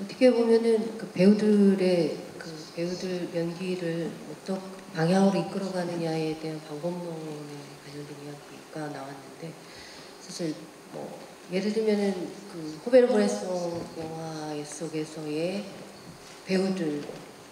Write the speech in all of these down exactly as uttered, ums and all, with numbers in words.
어떻게 보면은 그 배우들의 그 배우들 연기를 어떤 방향으로 이끌어가느냐에 대한 방법론에 관련된 이야기가 나왔는데, 사실 뭐 예를 들면은 그 호베르 브레송 영화 속에서의 배우들,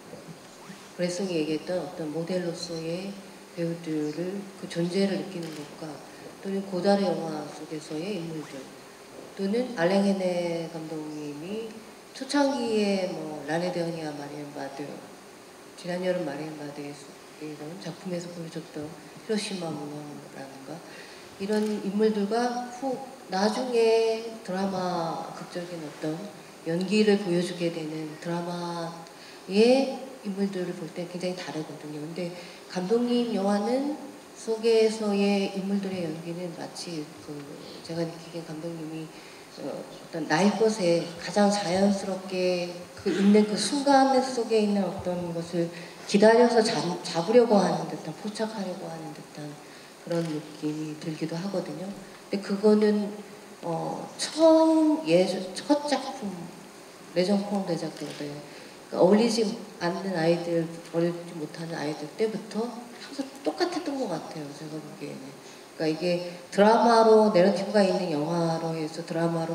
브레송이 얘기했던 어떤 모델로서의 배우들을 그 존재를 느끼는 것과, 또는 고다르 영화 속에서의 인물들, 또는 알랭 헤네 감독님이 초창기에 뭐 라네데오니아 마리엔바드, 지난 여름 마리엔바드의 이런 작품에서 보여줬던 히로시마 문화라든가 이런 인물들과 후 나중에 드라마 극적인 어떤 연기를 보여주게 되는 드라마의 인물들을 볼 때 굉장히 다르거든요. 근데 감독님 영화는 속에서의 인물들의 연기는 마치 그 제가 느끼기엔 감독님이 어, 어떤 날 것에 가장 자연스럽게 그 있는 그 순간 속에 있는 어떤 것을 기다려서 잡, 잡으려고 하는 듯한, 포착하려고 하는 듯한 그런 느낌이 들기도 하거든요. 근데 그거는 어, 처음 예, 첫 작품 레정포옹 대작교대 그러니까 어울리지 않는 아이들, 어울리지 못하는 아이들 때부터 항상 똑같았던 것 같아요. 제가 보기에는. 그러니까 이게 드라마로 내러티브가 있는 영화로 해서 드라마로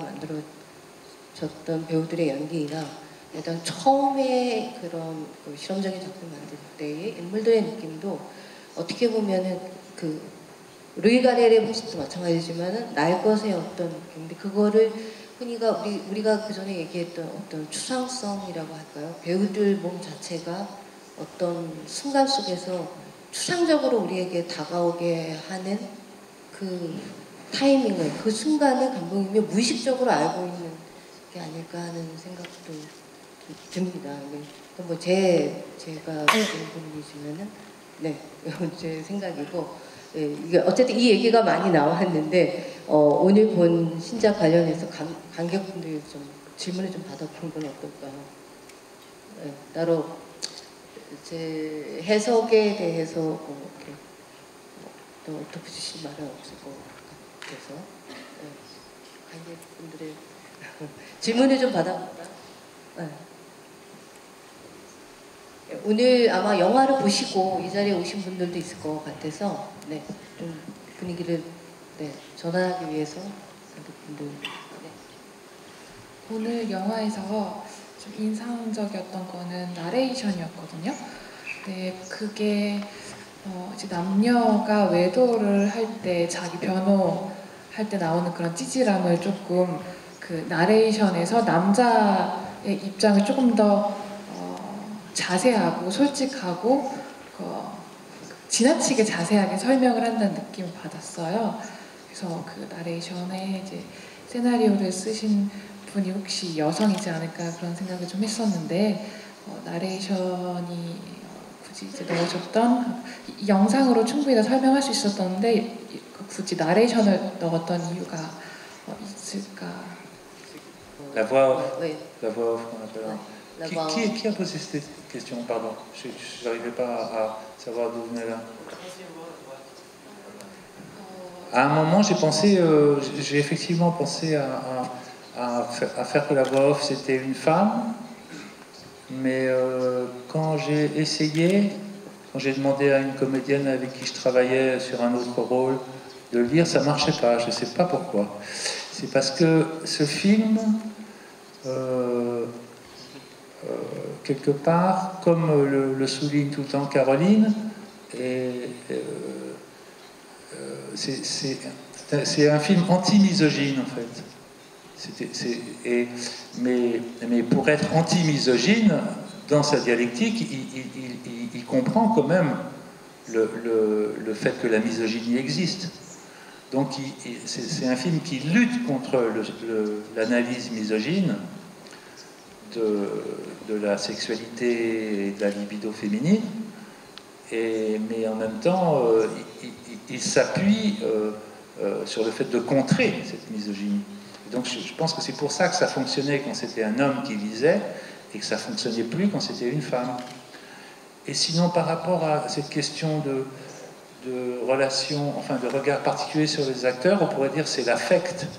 만들어졌던 배우들의 연기나 일단 처음에 그런 그 실험적인 작품 만들 때의 인물들의 느낌도 어떻게 보면은 그 루이 가렐의 모습도 마찬가지지만은 날 것의 어떤 느낌인데, 그거를 흔히가 우리 우리가 그 전에 얘기했던 어떤 추상성이라고 할까요? 배우들 몸 자체가 어떤 순간 속에서 추상적으로 우리에게 다가오게 하는 그 타이밍을, 그 순간을 감독님이 무의식적으로 알고 있는 게 아닐까 하는 생각도 듭니다. 뭐 제 제가 그런 부분이지만은 네, 제 생각이고. 네, 이게 어쨌든 이 얘기가 많이 나왔는데 어, 오늘 본 신작 관련해서 관, 관객분들이 좀 질문을 좀 받아본 건 어떨까요? 네, 따로 제 해석에 대해서 뭐 이렇게 또 덧붙이실 말은 없을 것 같아서 네, 관객분들의 질문을 좀 받아볼까? 네. 오늘 아마 영화를 보시고 이 자리에 오신 분들도 있을 것 같아서 네, 좀 분위기를 네, 전환하기 위해서 분들 네. 오늘 영화에서 좀 인상적이었던 거는 나레이션이었거든요. 네, 그게 어, 이제 남녀가 외도를 할 때 자기 변호할 때 나오는 그런 찌질함을 조금 그 나레이션에서 남자의 입장을 조금 더 자세하고 솔직하고 어, 지나치게 자세하게 설명을 한다는 느낌을 받았어요. 그래서 그 나레이션에 이제 시나리오를 쓰신 분이 혹시 여성이지 않을까 그런 생각을 좀 했었는데 어, 나레이션이 굳이 이제 넣어줬던 영상으로 충분히 다 설명할 수 있었던데 굳이 나레이션을 넣었던 이유가 어, 있을까? La voix off. Oui. La voix off qu'on appelle. Oui. Qui, qui, qui a posé cette question? Pardon, je n'arrivais pas à savoir d'où venait là. À un moment, j'ai pensé, euh, j'ai effectivement pensé à, à, à, faire, à faire que la voix off c'était une femme, mais euh, quand j'ai essayé, quand j'ai demandé à une comédienne avec qui je travaillais sur un autre rôle de le lire, ça ne marchait pas. Je ne sais pas pourquoi. C'est parce que ce film. Euh, Euh, quelque part, comme le, le souligne tout le temps Caroline, et, euh, euh, c'est un film anti-misogyne en fait. C'était, c'est, et, mais, mais pour être anti-misogyne, dans sa dialectique, il, il, il, il comprend quand même le, le, le fait que la misogynie existe. Donc c'est un film qui lutte contre l'analyse misogyne de, de la sexualité et de la libido féminine, et, mais en même temps, euh, il, il, il s'appuie euh, euh, sur le fait de contrer cette misogynie. Et donc je, je pense que c'est pour ça que ça fonctionnait quand c'était un homme qui lisait, et que ça fonctionnait plus quand c'était une femme. Et sinon, par rapport à cette question de, de relation, enfin de regard particulier sur les acteurs, on pourrait dire c'est l'affect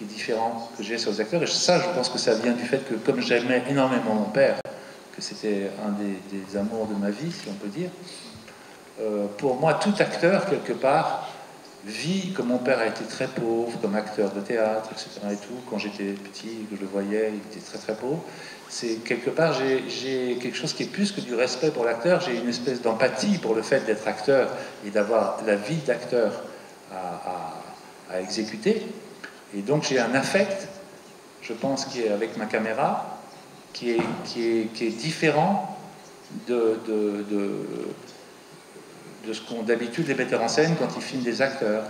qui est différent que j'ai sur les acteurs. Et ça, je pense que ça vient du fait que, comme j'aimais énormément mon père, que c'était un des, des amours de ma vie, si on peut dire, euh, pour moi, tout acteur, quelque part, vit, comme mon père a été très pauvre, comme acteur de théâtre, et cetera et tout, quand j'étais petit, que je le voyais, il était très très pauvre. C'est quelque part, j'ai quelque chose qui est plus que du respect pour l'acteur, j'ai une espèce d'empathie pour le fait d'être acteur et d'avoir la vie d'acteur à, à, à exécuter. Et donc j'ai un affect, je pense, qui est avec ma caméra, qui est, qui est, qui est différent de, de, de, de ce qu'ont d'habitude les metteurs en scène quand ils filment des acteurs.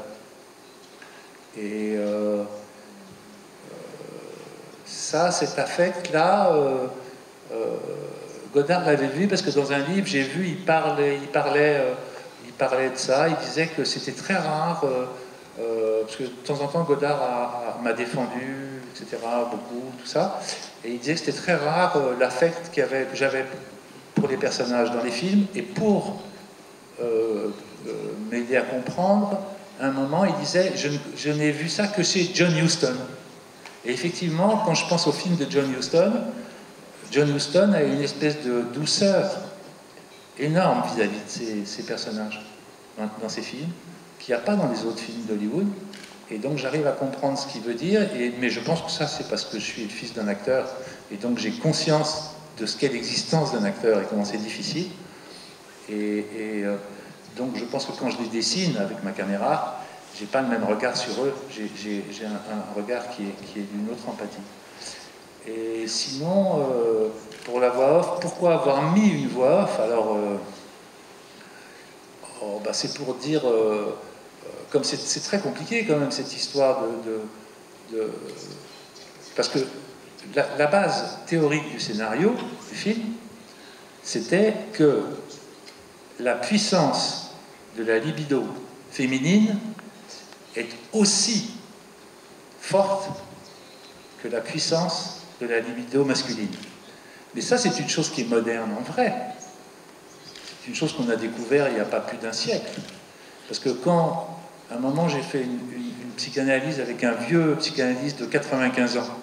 Et euh, ça, cet affect-là, euh, euh, Godard l'avait vu parce que dans un livre, j'ai vu, il parlait, il, parlait, euh, il parlait de ça, il disait que c'était très rare, euh, euh, parce que de temps en temps, Godard m'a défendu, et cetera, beaucoup, tout ça, et il disait que c'était très rare euh, l'affect que j'avais pour les personnages dans les films, et pour euh, euh, m'aider à comprendre, à un moment, il disait, je, je n'ai vu ça que chez John Huston. Et effectivement, quand je pense au film de John Huston, John Huston a une espèce de douceur énorme vis-à-vis de ses, ses personnages dans, dans ses films, qu'il n'y a pas dans les autres films d'Hollywood. Et donc j'arrive à comprendre ce qu'il veut dire, et, mais je pense que ça c'est parce que je suis le fils d'un acteur, et donc j'ai conscience de ce qu'est l'existence d'un acteur et comment c'est difficile. Et, et euh, donc je pense que quand je les dessine avec ma caméra, j'ai pas le même regard sur eux, j'ai un, un regard qui est, qui est d'une autre empathie. Et sinon, euh, pour la voix off, pourquoi avoir mis une voix off? Alors, euh, oh, bah c'est pour dire, euh, comme c'est très compliqué quand même cette histoire de... de, de parce que la, la base théorique du scénario, du film, c'était que la puissance de la libido féminine est aussi forte que la puissance de la libido masculine. Mais ça, c'est une chose qui est moderne en vrai. C'est une chose qu'on a découvert il n'y a pas plus d'un siècle. Parce que quand, à un moment, j'ai fait une, une, une psychanalyse avec un vieux psychanalyste de quatre-vingt-quinze ans,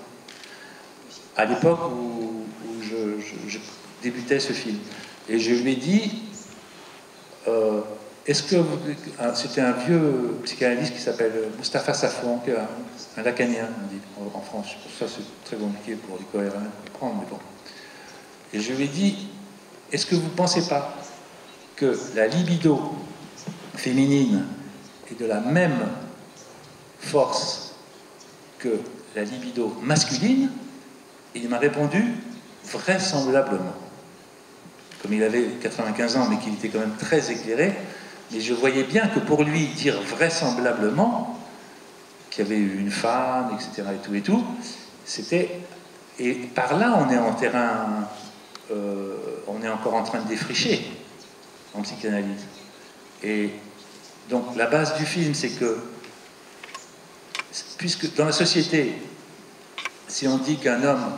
à l'époque où, où je, je, je débutais ce film. Et je lui ai dit... Euh, Est-ce que c'était un vieux psychanalyste qui s'appelle Mustapha Safwan, qui est un, un lacanien, on dit en France. Ça, c'est très compliqué pour les cohérents comprendre, mais bon. Et je lui ai dit, est-ce que vous ne pensez pas que la libido féminine est de la même force que la libido masculine? Et il m'a répondu, vraisemblablement. Comme il avait quatre-vingt-quinze ans, mais qu'il était quand même très éclairé, mais je voyais bien que pour lui dire vraisemblablement qu'il y avait eu une femme, et cetera et tout et tout, c'était... Et par là, on est en terrain... Euh, on est encore en train de défricher en psychanalyse. Et donc la base du film, c'est que, puisque dans la société, si on dit qu'un homme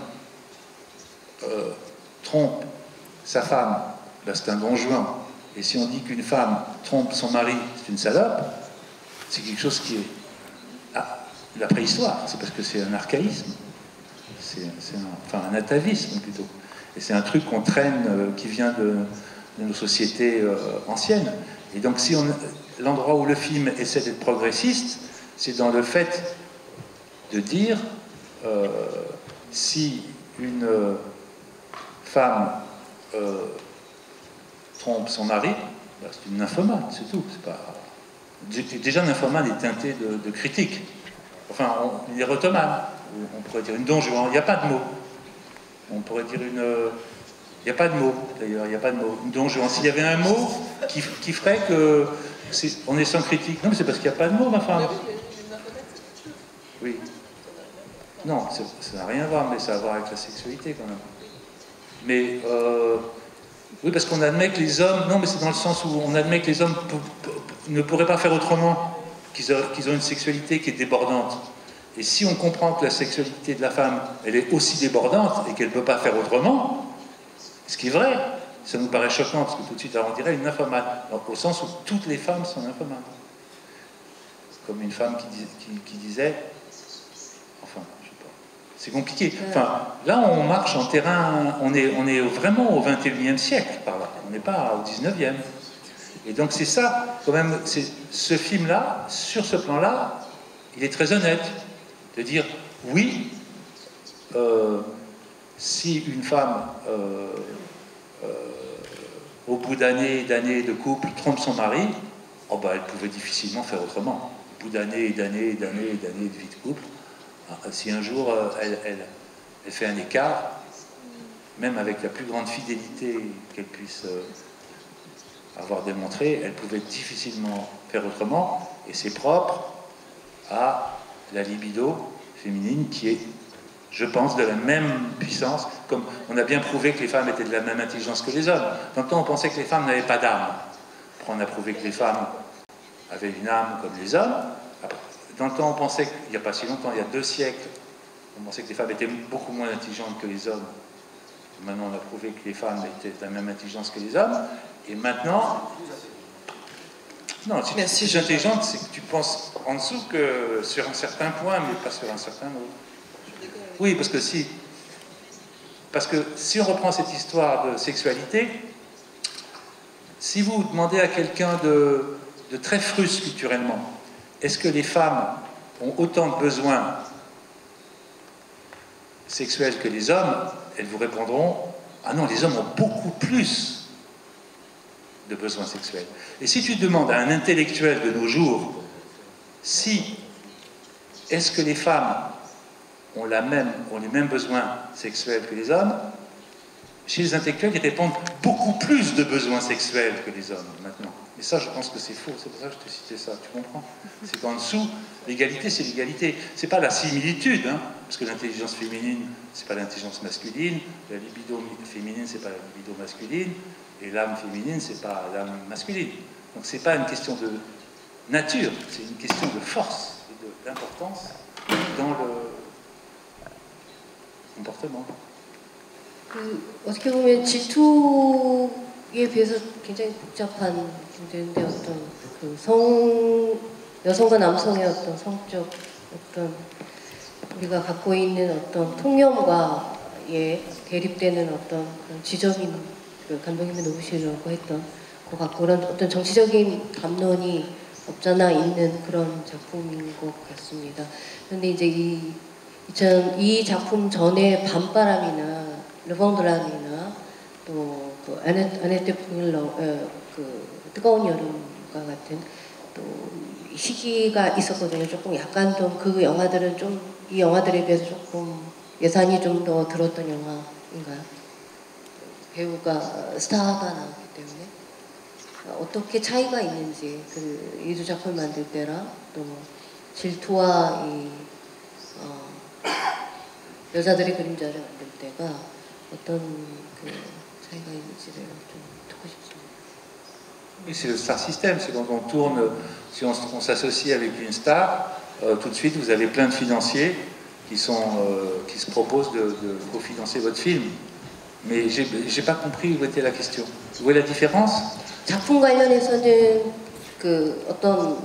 euh, trompe sa femme, ben c'est un bon jouant. Et si on dit qu'une femme trompe son mari, c'est une salope, c'est quelque chose qui est ah, la préhistoire, c'est parce que c'est un archaïsme, c'est un, enfin un atavisme plutôt. Et c'est un truc qu'on traîne, euh, qui vient de, de nos sociétés euh, anciennes. Et donc si on, l'endroit où le film essaie d'être progressiste, c'est dans le fait de dire euh, si une euh, femme euh, trompe son mari, ben c'est une nymphomane, c'est tout. Pas... Déjà, nymphomane est teinté de, de critique. Enfin, on, une érotomane, on pourrait dire une don Juan, il n'y a pas de mot. On pourrait dire une... Il n'y a pas de mot, d'ailleurs, il n'y a pas de mot. Une don Juan. S'il y avait un mot qui, qui ferait que... Est, on est sans critique. Non, mais c'est parce qu'il n'y a pas de mot, ma femme. Oui. Non, ça n'a rien à voir, mais ça a à voir avec la sexualité, quand même. Mais... Euh, oui, parce qu'on admet que les hommes... Non, mais c'est dans le sens où on admet que les hommes ne pourraient pas faire autrement, qu'ils ont, qu'ils ont une sexualité qui est débordante. Et si on comprend que la sexualité de la femme, elle est aussi débordante et qu'elle ne peut pas faire autrement, ce qui est vrai, ça nous paraît choquant, parce que tout de suite, on dirait une nymphomane. Donc, au sens où toutes les femmes sont nymphomanes. Comme une femme qui, dis, qui, qui disait, Enfin, je sais pas. C'est compliqué. Enfin, là, on marche en terrain, on est, on est vraiment au vingt et unième siècle, par là. On n'est pas au dix-neuvième. Et donc, c'est ça, quand même, ce film-là, sur ce plan-là, il est très honnête. De dire, oui, euh, si une femme, euh, euh, au bout d'années et d'années de couple, trompe son mari, oh ben, elle pouvait difficilement faire autrement. Au bout d'années et d'années et d'années et d'années de vie de couple, si un jour euh, elle, elle, elle fait un écart, même avec la plus grande fidélité qu'elle puisse euh, avoir démontré, elle pouvait difficilement faire autrement, et c'est propre à la libido féminine qui est, je pense, de la même puissance, comme on a bien prouvé que les femmes étaient de la même intelligence que les hommes. Dans le temps, on pensait que les femmes n'avaient pas d'âme. Après, on a prouvé que les femmes avaient une âme comme les hommes. Après, dans le temps, on pensait qu'il n'y a pas si longtemps, il y a deux siècles, on pensait que les femmes étaient beaucoup moins intelligentes que les hommes. Maintenant, on a prouvé que les femmes étaient de la même intelligence que les hommes. Et maintenant... Non, si Merci, tu es intelligente, c'est que tu penses en dessous que sur un certain point, mais pas sur un certain autre. Oui, parce que si... Parce que si on reprend cette histoire de sexualité, si vous demandez à quelqu'un de, de très fruste culturellement, est-ce que les femmes ont autant de besoins sexuels que les hommes, elles vous répondront « Ah non, les hommes ont beaucoup plus de besoins sexuels. » Et si tu demandes à un intellectuel de nos jours si est-ce que les femmes ont, la même, ont les mêmes besoins sexuels que les hommes, chez les intellectuels, ils répondent beaucoup plus de besoins sexuels que les hommes maintenant. Et ça, je pense que c'est faux. C'est pour ça que je te citais ça. Tu comprends? C'est qu'en dessous, l'égalité, c'est l'égalité. C'est pas la similitude, hein, parce que l'intelligence féminine, c'est pas l'intelligence masculine. La libido féminine, c'est pas la libido masculine. Et l'âme féminine, c'est pas l'âme masculine. Donc c'est pas une question de nature, c'est une question de force et d'importance dans le comportement. 그 어떻게 보면 질투에 비해서 굉장히 복잡한 문제인데 어떤 그 성 여성과 남성의 어떤 성적 어떤 우리가 갖고 있는 어떤 통념과에 대립되는 어떤 그런 지점인 그 감독님이 놓으시려고 했던 것 같고 그런 어떤 정치적인 감론이 없잖아 있는 그런 작품인 것 같습니다. 그런데 이제 이, 이 작품 전에 밤바람이나 르봉드란이나 또 그 아네트 풍일러 그 뜨거운 여름과 같은 또 시기가 있었거든요. 조금 약간 좀 그 영화들은 좀 이 영화들에 비해서 조금 예산이 좀 더 들었던 영화인가요? 배우가 스타가 나왔기 때문에 어떻게 차이가 있는지 그 이 두 작품 만들 때랑 또 질투와 이 어, 여자들의 그림자를 만들 때가 어떤 그 차이가 있는지를 좀 듣고 싶습니다. Oui, c'est le star system, c'est quand on tourne, si on, on s'associe avec une star, euh, tout de suite vous avez plein de financiers qui, sont, euh, qui se proposent de, de cofinancer votre film. Mais j'ai pas compris où était la question. Vous voyez la différence? 작품 관련해서는 그 어떤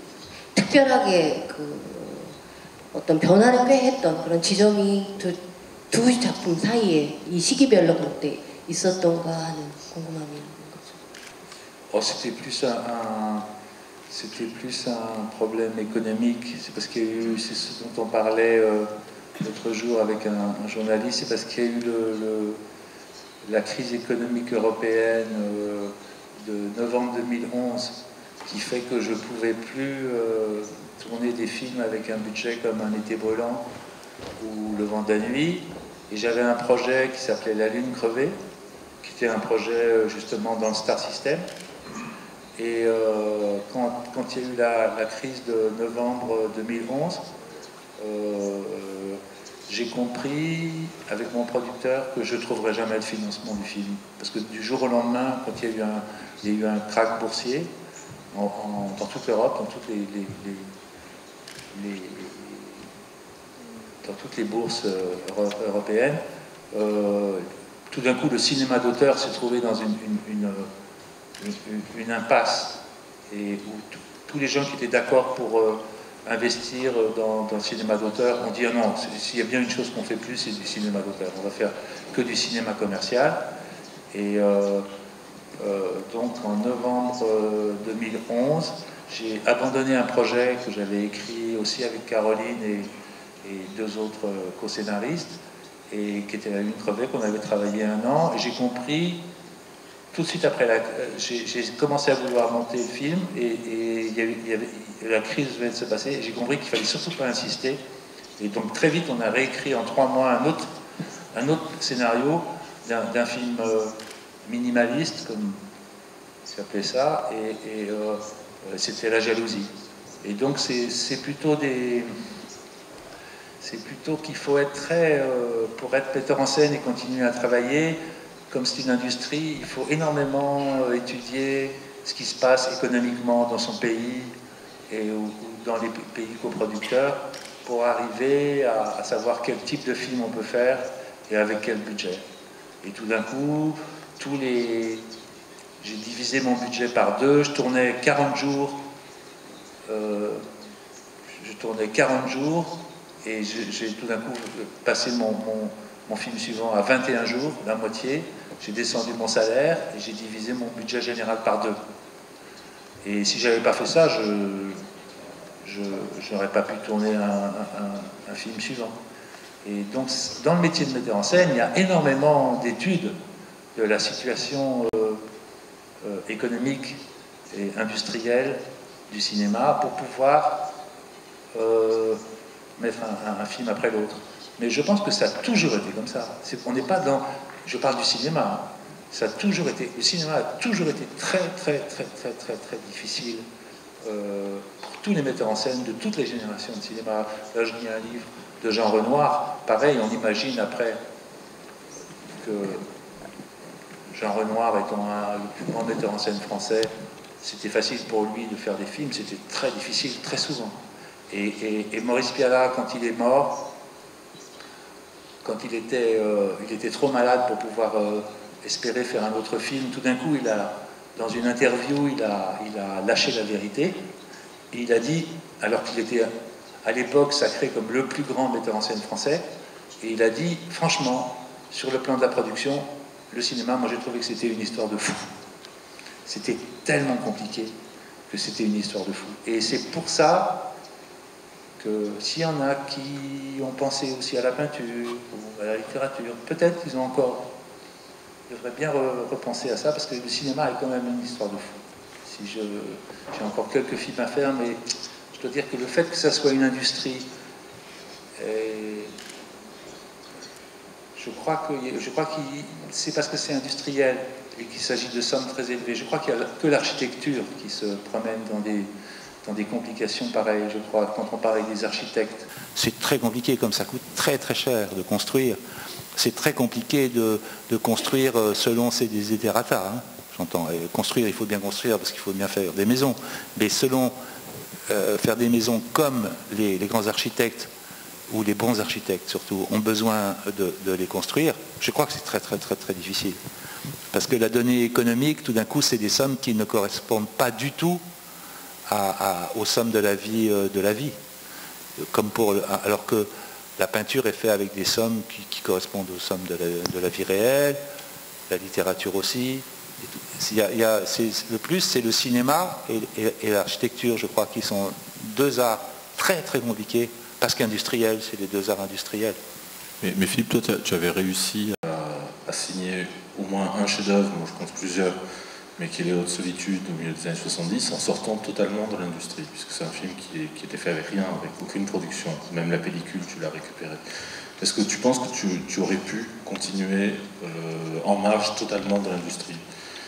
특별하게 그 어떤 변화를 꽤 했던 그런 지점이 두, 두 작품 사이에 이 시기별로 그때 있었던가 하는 궁금함이 있는 거죠. Oh, c'était plus un, un c'était plus un problème économique. C'est parce qu'il y a eu, c'est ce dont on parlait euh, l'autre jour avec un, un journaliste. C'est parce qu'il y a eu le, le, la crise économique européenne euh, de novembre deux mille onze qui fait que je ne pouvais plus euh, tourner des films avec un budget comme Un été brûlant ou Le vent de la nuit. Et j'avais un projet qui s'appelait La Lune crevée, qui était un projet justement dans le Star System. Et euh, quand, quand il y a eu la, la crise de novembre deux mille onze, euh, j'ai compris avec mon producteur que je ne trouverais jamais le financement du film. Parce que du jour au lendemain, quand il y a eu un, il y a eu un krach boursier en, en, dans toute l'Europe, dans toutes les, les, les, les, dans toutes les bourses euh, européennes, euh, tout d'un coup le cinéma d'auteur s'est trouvé dans une, une, une, une, une impasse et où tous les gens qui étaient d'accord pour euh, investir dans, dans le cinéma d'auteur. On dit ah non, s'il y a bien une chose qu'on fait plus, c'est du cinéma d'auteur. On va faire que du cinéma commercial. Et euh, euh, donc en novembre deux mille onze, j'ai abandonné un projet que j'avais écrit aussi avec Caroline et, et deux autres co-scénaristes, et qui était La Lune crevée, qu'on avait travaillé un an. Et j'ai compris tout de suite après, la, j'ai commencé à vouloir monter le film, et, et il y avait, il y avait, la crise venait de se passer, et j'ai compris qu'il fallait surtout pas insister. Et donc très vite, on a réécrit en trois mois un autre, un autre scénario d'un film euh, minimaliste, comme s'appelait ça, et, et euh, c'était La Jalousie. Et donc c'est plutôt des... C'est plutôt qu'il faut être très... Euh, pour être metteur en scène et continuer à travailler, comme c'est une industrie, il faut énormément euh, étudier ce qui se passe économiquement dans son pays et ou, ou dans les pays coproducteurs pour arriver à, à savoir quel type de film on peut faire et avec quel budget. Et tout d'un coup, tous les... j'ai divisé mon budget par deux, je tournais quarante jours, euh, je tournais quarante jours, et j'ai tout d'un coup passé mon, mon, mon film suivant à vingt et un jours, la moitié. J'ai descendu mon salaire et j'ai divisé mon budget général par deux. Et si j'avais pas fait ça, je n'aurais pas pu tourner un, un, un film suivant. Et donc, dans le métier de metteur en scène, il y a énormément d'études de la situation euh, euh, économique et industrielle du cinéma pour pouvoir euh, mettre un, un, un film après l'autre. Mais je pense que ça a toujours été comme ça. On n'est pas dans... Je parle du cinéma. Hein. Ça a toujours été... Le cinéma a toujours été très, très, très, très, très, très difficile euh, pour tous les metteurs en scène de toutes les générations de cinéma. Là, je lis un livre de Jean Renoir. Pareil, on imagine après que Jean Renoir étant un, le plus grand metteur en scène français, c'était facile pour lui de faire des films. C'était très difficile, très souvent. Et, et, et Maurice Pialat, quand il est mort, quand il était, euh, il était trop malade pour pouvoir euh, espérer faire un autre film, tout d'un coup, il a, dans une interview, il a, il a lâché la vérité. Et il a dit, alors qu'il était à l'époque sacré comme le plus grand metteur en scène français, et il a dit, franchement, sur le plan de la production, le cinéma, moi j'ai trouvé que c'était une histoire de fou. C'était tellement compliqué que c'était une histoire de fou. Et c'est pour ça que s'il y en a qui ont pensé aussi à la peinture ou à la littérature, peut-être qu'ils ont encore, ils devraient bien re repenser à ça, parce que le cinéma est quand même une histoire de fou. Si je, j'ai encore quelques films à faire, mais je dois dire que le fait que ça soit une industrie, et je crois que, je crois que c'est parce que c'est industriel et qu'il s'agit de sommes très élevées. Je crois qu'il n'y a que l'architecture qui se promène dans des dans des complications pareilles, je crois, quand on parle avec des architectes. C'est très compliqué, comme ça coûte très très cher de construire. C'est très compliqué de, de construire selon ces desiderata, hein, j'entends. Construire, il faut bien construire parce qu'il faut bien faire des maisons. Mais selon euh, faire des maisons comme les, les grands architectes, ou les bons architectes surtout, ont besoin de, de les construire, je crois que c'est très très très très difficile. Parce que la donnée économique, tout d'un coup, c'est des sommes qui ne correspondent pas du tout À, à, aux sommes de la vie, euh, de la vie. Comme pour, alors que la peinture est faite avec des sommes qui, qui correspondent aux sommes de la, de la vie réelle, la littérature aussi. Il y a, il y a, le plus, c'est le cinéma et, et, et l'architecture, je crois, qui sont deux arts très très compliqués, parce qu'industriels, c'est les deux arts industriels. Mais, mais Philippe, toi, tu avais réussi à, à signer au moins un chef-d'œuvre, moi je compte plusieurs, mais qui est Les Hautes Solitudes au milieu des années soixante-dix, en sortant totalement de l'industrie, puisque c'est un film qui, est, qui était fait avec rien, avec aucune production. Même la pellicule, tu l'as récupérée. Est-ce que tu penses que tu, tu aurais pu continuer euh, en marge totalement de l'industrie?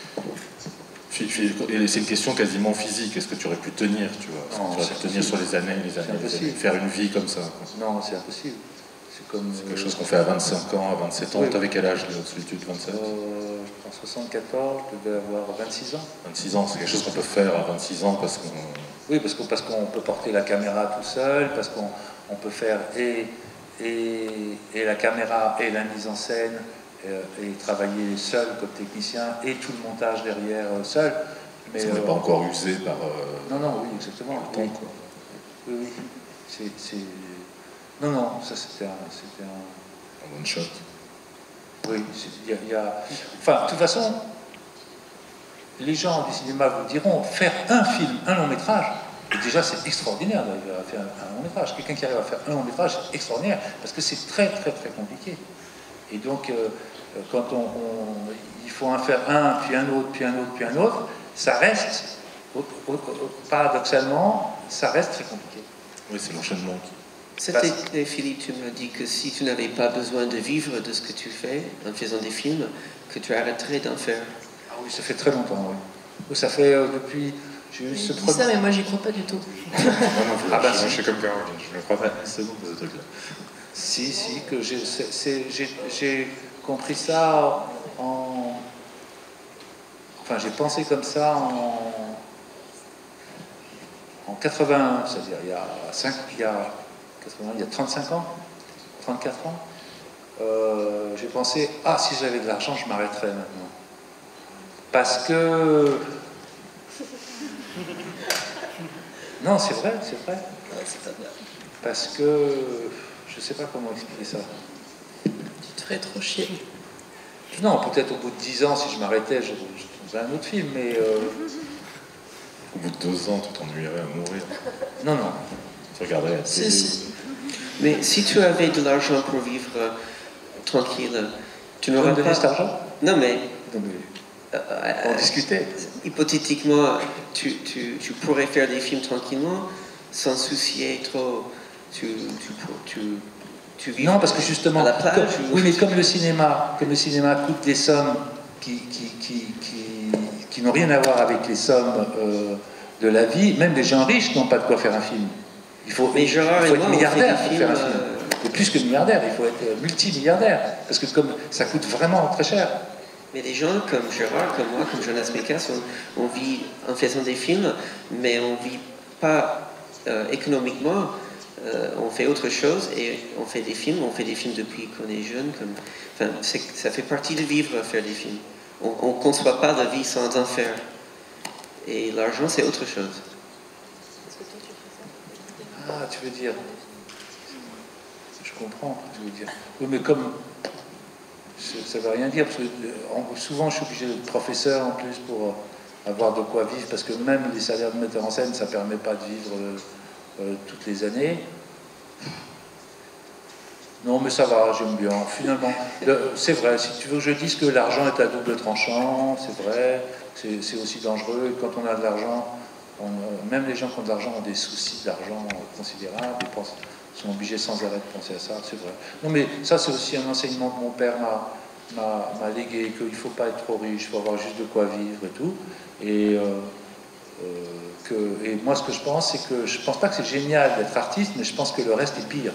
Et c'est une question quasiment physique. Est-ce que tu aurais pu tenir, tu vois? Non, tu aurais pu tenir sur les années, les années, les années, faire une vie comme ça, quoi. Non, c'est impossible. C'est quelque chose qu'on fait à vingt-cinq ans, à vingt-sept ans. Oui. T'avais quel âge, Les Hautes Solitudes? vingt-sept euh, En soixante-quatorze, je devais avoir vingt-six ans. vingt-six ans, c'est quelque chose qu'on peut faire à vingt-six ans parce qu'on... Oui, parce qu'on parce qu'on peut porter la caméra tout seul, parce qu'on on peut faire et, et, et la caméra et la mise en scène, et, et travailler seul comme technicien, et tout le montage derrière seul. Mais on n'est euh, pas encore usé par... Euh, non, non, oui, exactement. Le temps, quoi. oui, c'est, c'est... Non, non, ça c'était un... C'était un... Un one shot. Oui, il y, y a... Enfin, de toute façon, les gens du cinéma vous diront, faire un film, un long métrage, et déjà c'est extraordinaire d'arriver à faire un long métrage. Quelqu'un qui arrive à faire un long métrage, c'est extraordinaire, parce que c'est très très très compliqué. Et donc, euh, quand on, on, il faut en faire un, puis un autre, puis un autre, puis un autre, ça reste, paradoxalement, ça reste très compliqué. Oui, c'est l'enchaînement qui... C'était, Philippe, tu m'as dit que si tu n'avais pas besoin de vivre de ce que tu fais en faisant des films, que tu arrêterais d'en faire. Ah oui, ça fait très longtemps, oui. Ça fait euh, depuis... J'ai eu ce premier... ça, mais moi j'y crois pas du tout. Non, non, ah bah, je, je suis comme Caroline, je ne crois pas. C'est bon, ce truc-là. Si, si, que j'ai, c'est, c'est, j'ai, j'ai compris ça en... Enfin, j'ai pensé comme ça en... En quatre-vingt-un, c'est-à-dire il y a cinq, il y a quatre-vingts, il y a trente-cinq ans, trente-quatre ans, euh, j'ai pensé, ah, si j'avais de l'argent, je m'arrêterais maintenant. Parce que... Non, c'est vrai, c'est vrai. Parce que... Je ne sais pas comment expliquer ça. Tu te ferais trop chier. Non, peut-être au bout de dix ans, si je m'arrêtais, je, je faisais un autre film, mais... Euh... Au bout de deux ans, tu t'ennuierais à mourir. Non, non. Tu regarderais la télé. Si, si. Mais si tu avais de l'argent pour vivre euh, tranquille, tu n'aurais pas... cet argent? Non, mais... Non, mais... Euh, on discutait. Hypothétiquement, tu, tu, tu pourrais faire des films tranquillement, sans soucier trop... Tu, tu, tu, tu vis non, parce que justement... à la plage, comme, ou... Oui, mais comme le cinéma, comme le cinéma coûte des sommes qui... qui, qui, qui qui n'ont rien à voir avec les sommes euh, de la vie, même des gens riches n'ont pas de quoi faire un film. Il faut, mais Gérard il faut et être moi, milliardaire pour films, faire un film. Euh... Et plus que milliardaire, il faut être multimilliardaire, parce que comme ça coûte vraiment très cher. Mais des gens comme Gérard, comme moi, comme Jonas Mekas, on, on vit en faisant des films, mais on ne vit pas euh, économiquement. Euh, on fait autre chose et on fait des films. On fait des films depuis qu'on est jeune. Comme... Enfin, ça fait partie de vivre, faire des films. On ne conçoit pas la vie sans en faire. Et l'argent, c'est autre chose. Ah, tu veux dire... Je comprends ce que tu veux dire. Oui, mais comme... Ça ne veut rien dire, parce que souvent, je suis obligé d'être professeur en plus pour avoir de quoi vivre, parce que même les salaires de metteur en scène, ça ne permet pas de vivre euh, toutes les années. Non, mais ça va, j'aime bien. Finalement, c'est vrai, si tu veux que je dise que l'argent est à double tranchant, c'est vrai, c'est, c'est aussi dangereux. Et quand on a de l'argent, on, même les gens qui ont de l'argent ont des soucis d'argent considérables, ils pensent, sont obligés sans arrêt de penser à ça, c'est vrai. Non, mais ça, c'est aussi un enseignement que mon père m'a, m'a, m'a légué, qu'il ne faut pas être trop riche, il faut avoir juste de quoi vivre et tout. Et, euh, euh, que, et moi, ce que je pense, c'est que je ne pense pas que c'est génial d'être artiste, mais je pense que le reste est pire.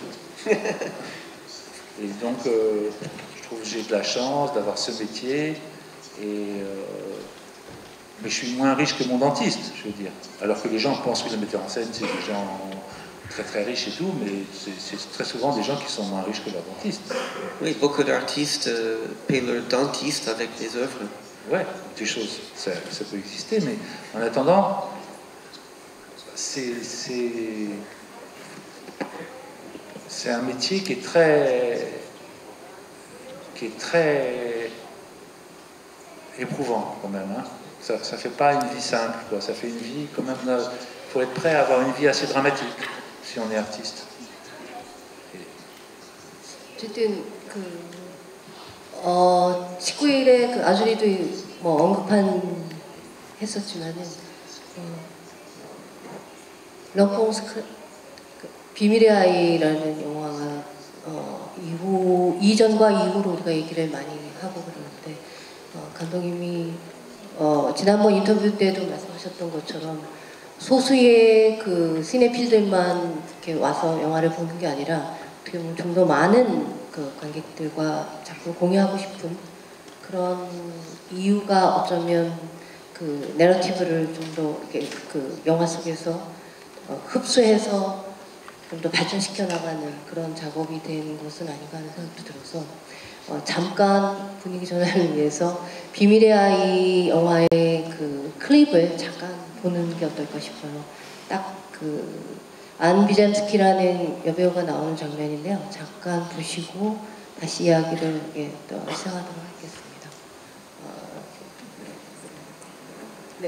Et donc, euh, je trouve que j'ai de la chance d'avoir ce métier, et, euh, mais je suis moins riche que mon dentiste, je veux dire. Alors que les gens pensent que les metteurs en scène, c'est des gens très très riches et tout, mais c'est, c'est très souvent des gens qui sont moins riches que leur dentiste. Oui, beaucoup d'artistes euh, paient leur dentiste avec des œuvres. Ouais, des choses, ça, ça peut exister, mais en attendant, c'est... c'est C'est un métier qui est très, qui est très éprouvant quand même. Hein. Ça ne fait pas une vie simple, quoi. Ça fait une vie quand même. Il faut être prêt à avoir une vie assez dramatique si on est artiste. 어쨌든 그 어, 십구 일에 그 아주리도 뭐 언급한 했었지만은 어, 런퐁스 비밀의 아이라는 영화가 어, 이후 이전과 이후로 우리가 얘기를 많이 하고 그러는데 어, 감독님이 어, 지난번 인터뷰 때도 말씀하셨던 것처럼 소수의 그 시네필들만 이렇게 와서 영화를 보는 게 아니라 어떻게 보면 좀 더 많은 그 관객들과 작품을 공유하고 싶은 그런 이유가 어쩌면 그 내러티브를 좀 더 이렇게 그 영화 속에서 어, 흡수해서 좀 더 발전시켜 나가는 그런 작업이 된 것은 아닌가 하는 생각도 들어서 어, 잠깐 분위기 전환을 위해서 비밀의 아이 영화의 그 클립을 잠깐 보는 게 어떨까 싶어요. 딱 그 안 비잔스키라는 여배우가 나오는 장면인데요. 잠깐 보시고 다시 이야기를 예, 또 시작하도록 하겠습니다. 어, 네.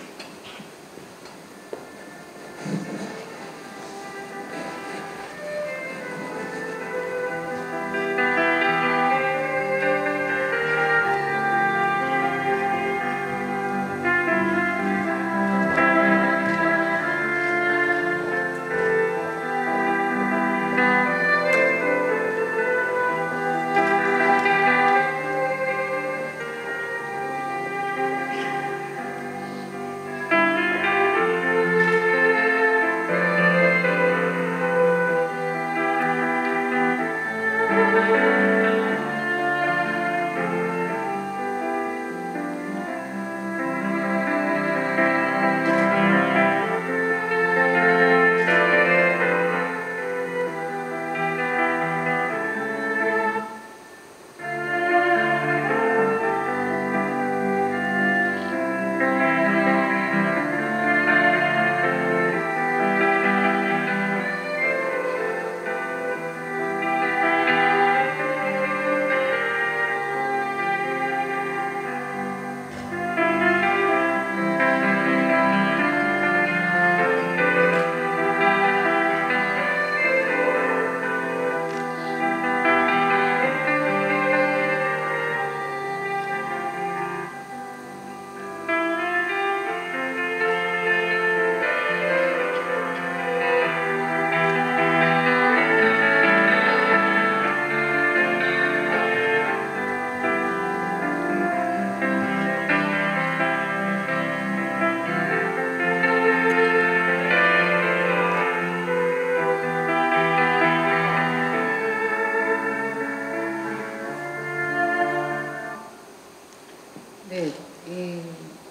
네, 이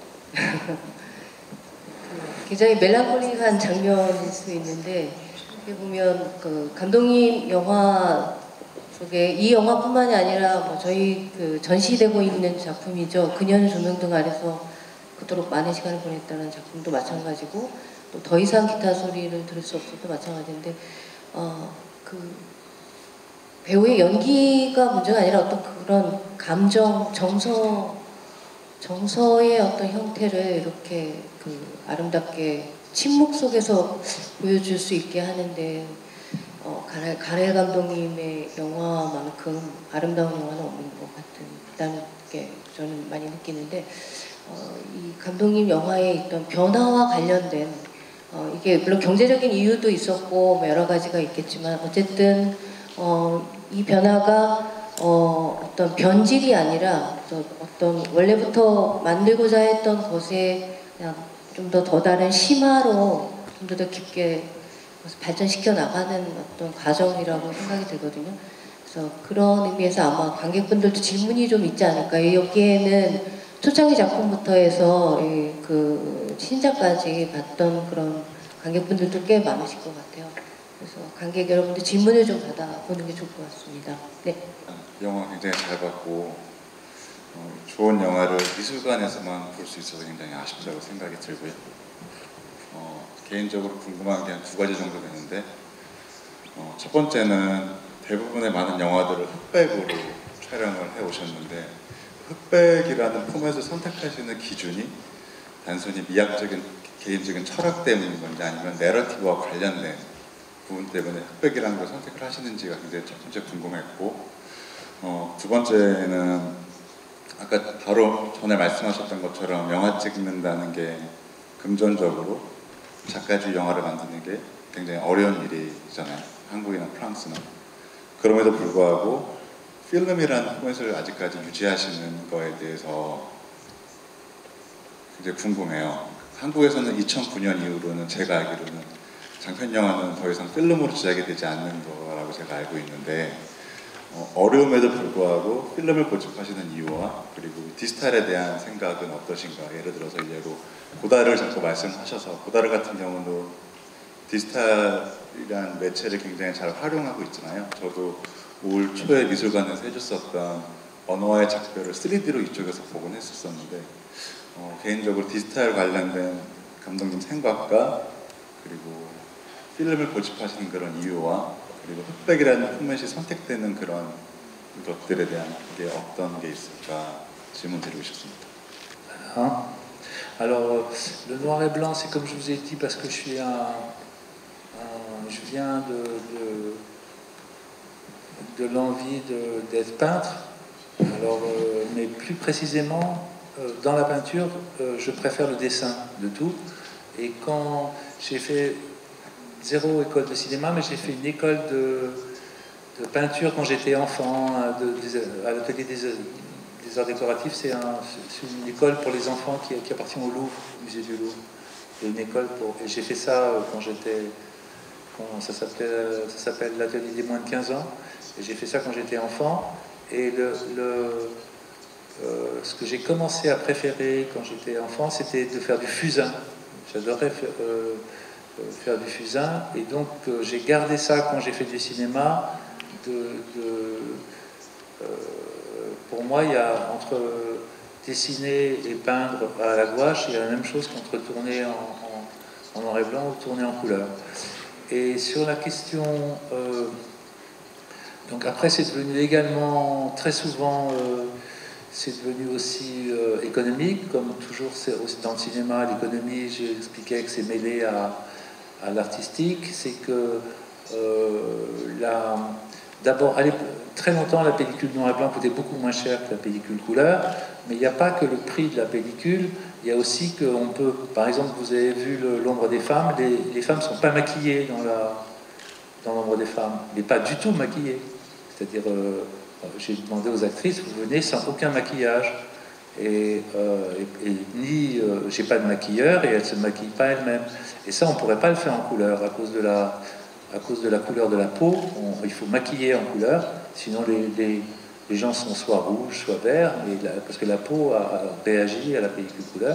굉장히 멜랑콜릭한 장면일 수 있는데 이렇게 보면 그 감독님 영화 속에 이 영화뿐만이 아니라 뭐 저희 그 전시되고 있는 작품이죠. 그녀는 조명등 아래서 그토록 많은 시간을 보냈다는 작품도 마찬가지고 또 더 이상 기타 소리를 들을 수 없어도 마찬가지인데 어, 그 배우의 연기가 문제가 아니라 어떤 그런 감정, 정서 정서의 어떤 형태를 이렇게 그 아름답게 침묵 속에서 보여줄 수 있게 하는데 어, 가렐, 가렐 감독님의 영화만큼 아름다운 영화는 없는 것 같은 일단 게 저는 많이 느끼는데 어, 이 감독님 영화에 있던 변화와 관련된 어, 이게 물론 경제적인 이유도 있었고 뭐 여러 가지가 있겠지만 어쨌든 어, 이 변화가 어, 어떤 변질이 아니라 어떤 원래부터 만들고자 했던 것에 그냥 좀 더 더 다른 심화로 좀 더 더 깊게 발전시켜 나가는 어떤 과정이라고 생각이 들거든요. 그래서 그런 의미에서 아마 관객분들도 질문이 좀 있지 않을까. 여기에는 초창기 작품부터 해서 그 신작까지 봤던 그런 관객분들도 꽤 많으실 것 같아요. 그래서 관객 여러분들 질문을 좀 받아보는 게 좋을 것 같습니다. 네. 영화 굉장히 잘 봤고 어, 좋은 영화를 미술관에서만 볼 수 있어서 굉장히 아쉽다고 생각이 들고요. 어, 개인적으로 궁금한 게 한 두 가지 정도 되는데 어, 첫 번째는 대부분의 많은 영화들을 흑백으로 촬영을 해 오셨는데 흑백이라는 포맷을 선택하시는 기준이 단순히 미학적인 개인적인 철학 때문인 건지 아니면 내러티브와 관련된 부분 때문에 흑백이라는 걸 선택을 하시는지가 굉장히 첫 번째 궁금했고 어, 두 번째는 아까 바로 전에 말씀하셨던 것처럼 영화 찍는다는 게 금전적으로 작가주의 영화를 만드는 게 굉장히 어려운 일이잖아요. 한국이나 프랑스는. 그럼에도 불구하고 필름이라는 포맷을 아직까지 유지하시는 거에 대해서 굉장히 궁금해요. 한국에서는 이천구 년 이후로는 제가 알기로는 장편 영화는 더 이상 필름으로 제작이 되지 않는 거라고 제가 알고 있는데 어, 어려움에도 불구하고 필름을 고집하시는 이유와 그리고 디지털에 대한 생각은 어떠신가? 예를 들어서 예로 고다를 자꾸 말씀하셔서 고다르 같은 경우도 디지털이란 매체를 굉장히 잘 활용하고 있잖아요. 저도 올 초에 미술관에서 해줬었던 언어와의 작별을 쓰리디로 이쪽에서 보곤 했었었는데 어, 개인적으로 디지털 관련된 감독님 생각과 그리고 필름을 고집하시는 그런 이유와 그리고 흑백이라는 포맷이 선택되는 그런 것들에 대한 게 어떤 게 있을까 질문 드리고 싶습니다. Hein? Alors, le noir et blanc, c'est comme je vous ai dit, parce que je suis un, un je viens de, de, de l'envie d'être peintre. Alors, euh, mais plus précisément, euh, dans la peinture, euh, je préfère le dessin de tout. Et quand j'ai fait zéro école de cinéma, mais j'ai fait une école de, de peinture quand j'étais enfant, de, de, à l'atelier des, des arts décoratifs. C'est un, une école pour les enfants qui, qui appartient au Louvre, au musée du Louvre. Et une école pour, et j'ai fait ça quand j'étais, ça s'appelle l'atelier des moins de quinze ans. Et j'ai fait ça quand j'étais enfant. Et le, le, euh, ce que j'ai commencé à préférer quand j'étais enfant, c'était de faire du fusain. J'adorais faire, euh, faire du fusain. Et donc, euh, j'ai gardé ça quand j'ai fait du cinéma. De, de, euh, pour moi, il y a entre dessiner et peindre à la gouache, il y a la même chose qu'entre tourner en, en, en noir et blanc ou tourner en couleur. Et sur la question... Euh, donc après, c'est devenu également, très souvent, euh, c'est devenu aussi euh, économique, comme toujours dans le cinéma, l'économie, j'ai expliqué que c'est mêlé à, à l'artistique, c'est que euh, d'abord, très longtemps, la pellicule noir et blanc coûtait beaucoup moins cher que la pellicule couleur, mais il n'y a pas que le prix de la pellicule, il y a aussi qu'on peut, par exemple, vous avez vu l'ombre des femmes, les, les femmes ne sont pas maquillées dans la... dans l'ombre des femmes, mais pas du tout maquillées. C'est-à-dire, euh, j'ai demandé aux actrices, vous venez sans aucun maquillage. Et, euh, et, et ni, euh, j'ai pas de maquilleur et elles ne se maquillent pas elles-mêmes. Et ça, on ne pourrait pas le faire en couleur à cause de la, à cause de la couleur de la peau. On, il faut maquiller en couleur, sinon les, les, les gens sont soit rouges, soit verts, et la, parce que la peau a, a réagi à la pellicule couleur.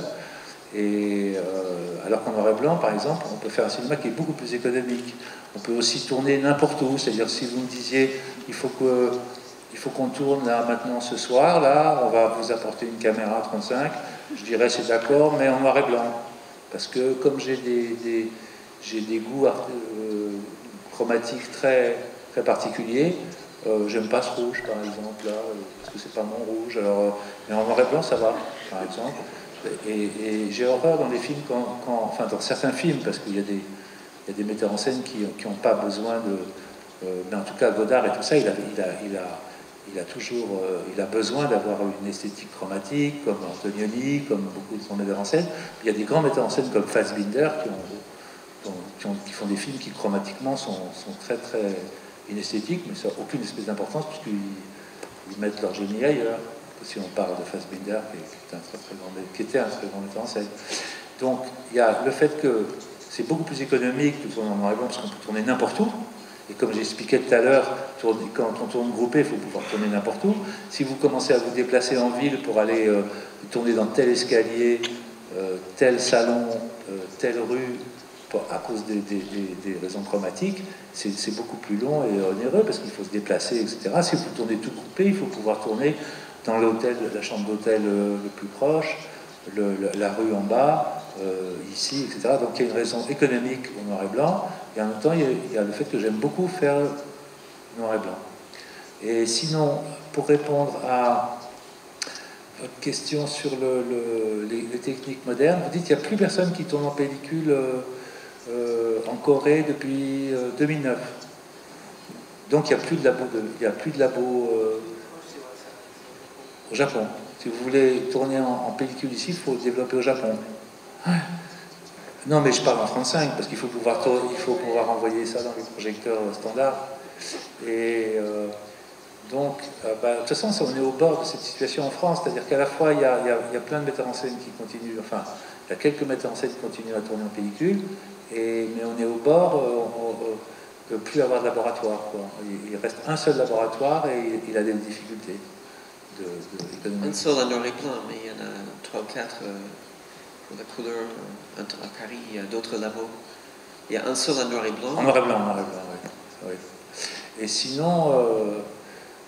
Et euh, alors qu'en noir et blanc, par exemple, on peut faire un cinéma qui est beaucoup plus économique. On peut aussi tourner n'importe où. C'est-à-dire, si vous me disiez, il faut que, il faut qu'on tourne là maintenant ce soir, là, on va vous apporter une caméra trente-cinq, je dirais c'est d'accord, mais en noir et blanc. Parce que comme j'ai des, des, j'ai des goûts euh, chromatiques très, très particuliers, euh, j'aime pas ce rouge, par exemple, là, parce que c'est pas mon rouge. Alors, euh, mais en noir et blanc, ça va, par exemple. Et, et j'ai horreur dans les films, quand, quand, enfin dans certains films, parce qu'il y a des, il y a des metteurs en scène qui n'ont pas besoin de... Euh, mais en tout cas, Godard et tout ça, il a, il a, il a, il a toujours euh, il a besoin d'avoir une esthétique chromatique, comme Antonioni, comme beaucoup de son metteurs en scène. Il y a des grands metteurs en scène comme Fassbinder qui, ont, qui, ont, qui font des films qui, chromatiquement, sont, sont très, très inesthétiques, mais ça n'a aucune espèce d'importance, puisqu'ils ils mettent leur génie ailleurs. Si on parle de Fassbinder, qui, qui, un très, très grand, qui était un très grand metteur en scène. Donc, il y a le fait que c'est beaucoup plus économique de tourner en noir et blanc, parce qu'on peut tourner n'importe où. Et comme j'expliquais tout à l'heure, quand on tourne groupé, il faut pouvoir tourner n'importe où. Si vous commencez à vous déplacer en ville pour aller euh, tourner dans tel escalier, euh, tel salon, euh, telle rue, pour, à cause des, des, des, des raisons chromatiques, c'est beaucoup plus long et onéreux, parce qu'il faut se déplacer, et cetera. Si vous tournez tout groupé, il faut pouvoir tourner dans l'hôtel, la chambre d'hôtel euh, le plus proche, le, le, la rue en bas, euh, ici, et cetera. Donc il y a une raison économique au noir et blanc, et en même temps il y a, il y a le fait que j'aime beaucoup faire noir et blanc. Et sinon, pour répondre à votre question sur le, le, les, les techniques modernes, vous dites qu'il n'y a plus personne qui tourne en pellicule euh, euh, en Corée depuis euh, deux mille neuf. Donc il n'y a plus de labo, de, il y a plus de labo euh, au Japon. Si vous voulez tourner en, en pellicule ici, il faut développer au Japon. Non, mais je parle en trente-cinq, parce qu'il faut pouvoir, il faut pouvoir envoyer ça dans les projecteurs standards. Et euh, donc, euh, bah, de toute façon, on est au bord de cette situation en France, c'est-à-dire qu'à la fois, il y, a, il, y a, il y a plein de metteurs en scène qui continuent, enfin, il y a quelques metteurs en scène qui continuent à tourner en pellicule, et, mais on est au bord euh, de ne plus avoir de laboratoire, quoi. Il, il reste un seul laboratoire et il, il a des difficultés. De, de un seul en noir et blanc, mais il y en a trois ou quatre euh, pour la couleur. Euh, à Paris, il y a d'autres labos. Il y a un seul en noir et blanc. En noir et blanc, en noir et blanc, oui. oui. Et sinon, euh,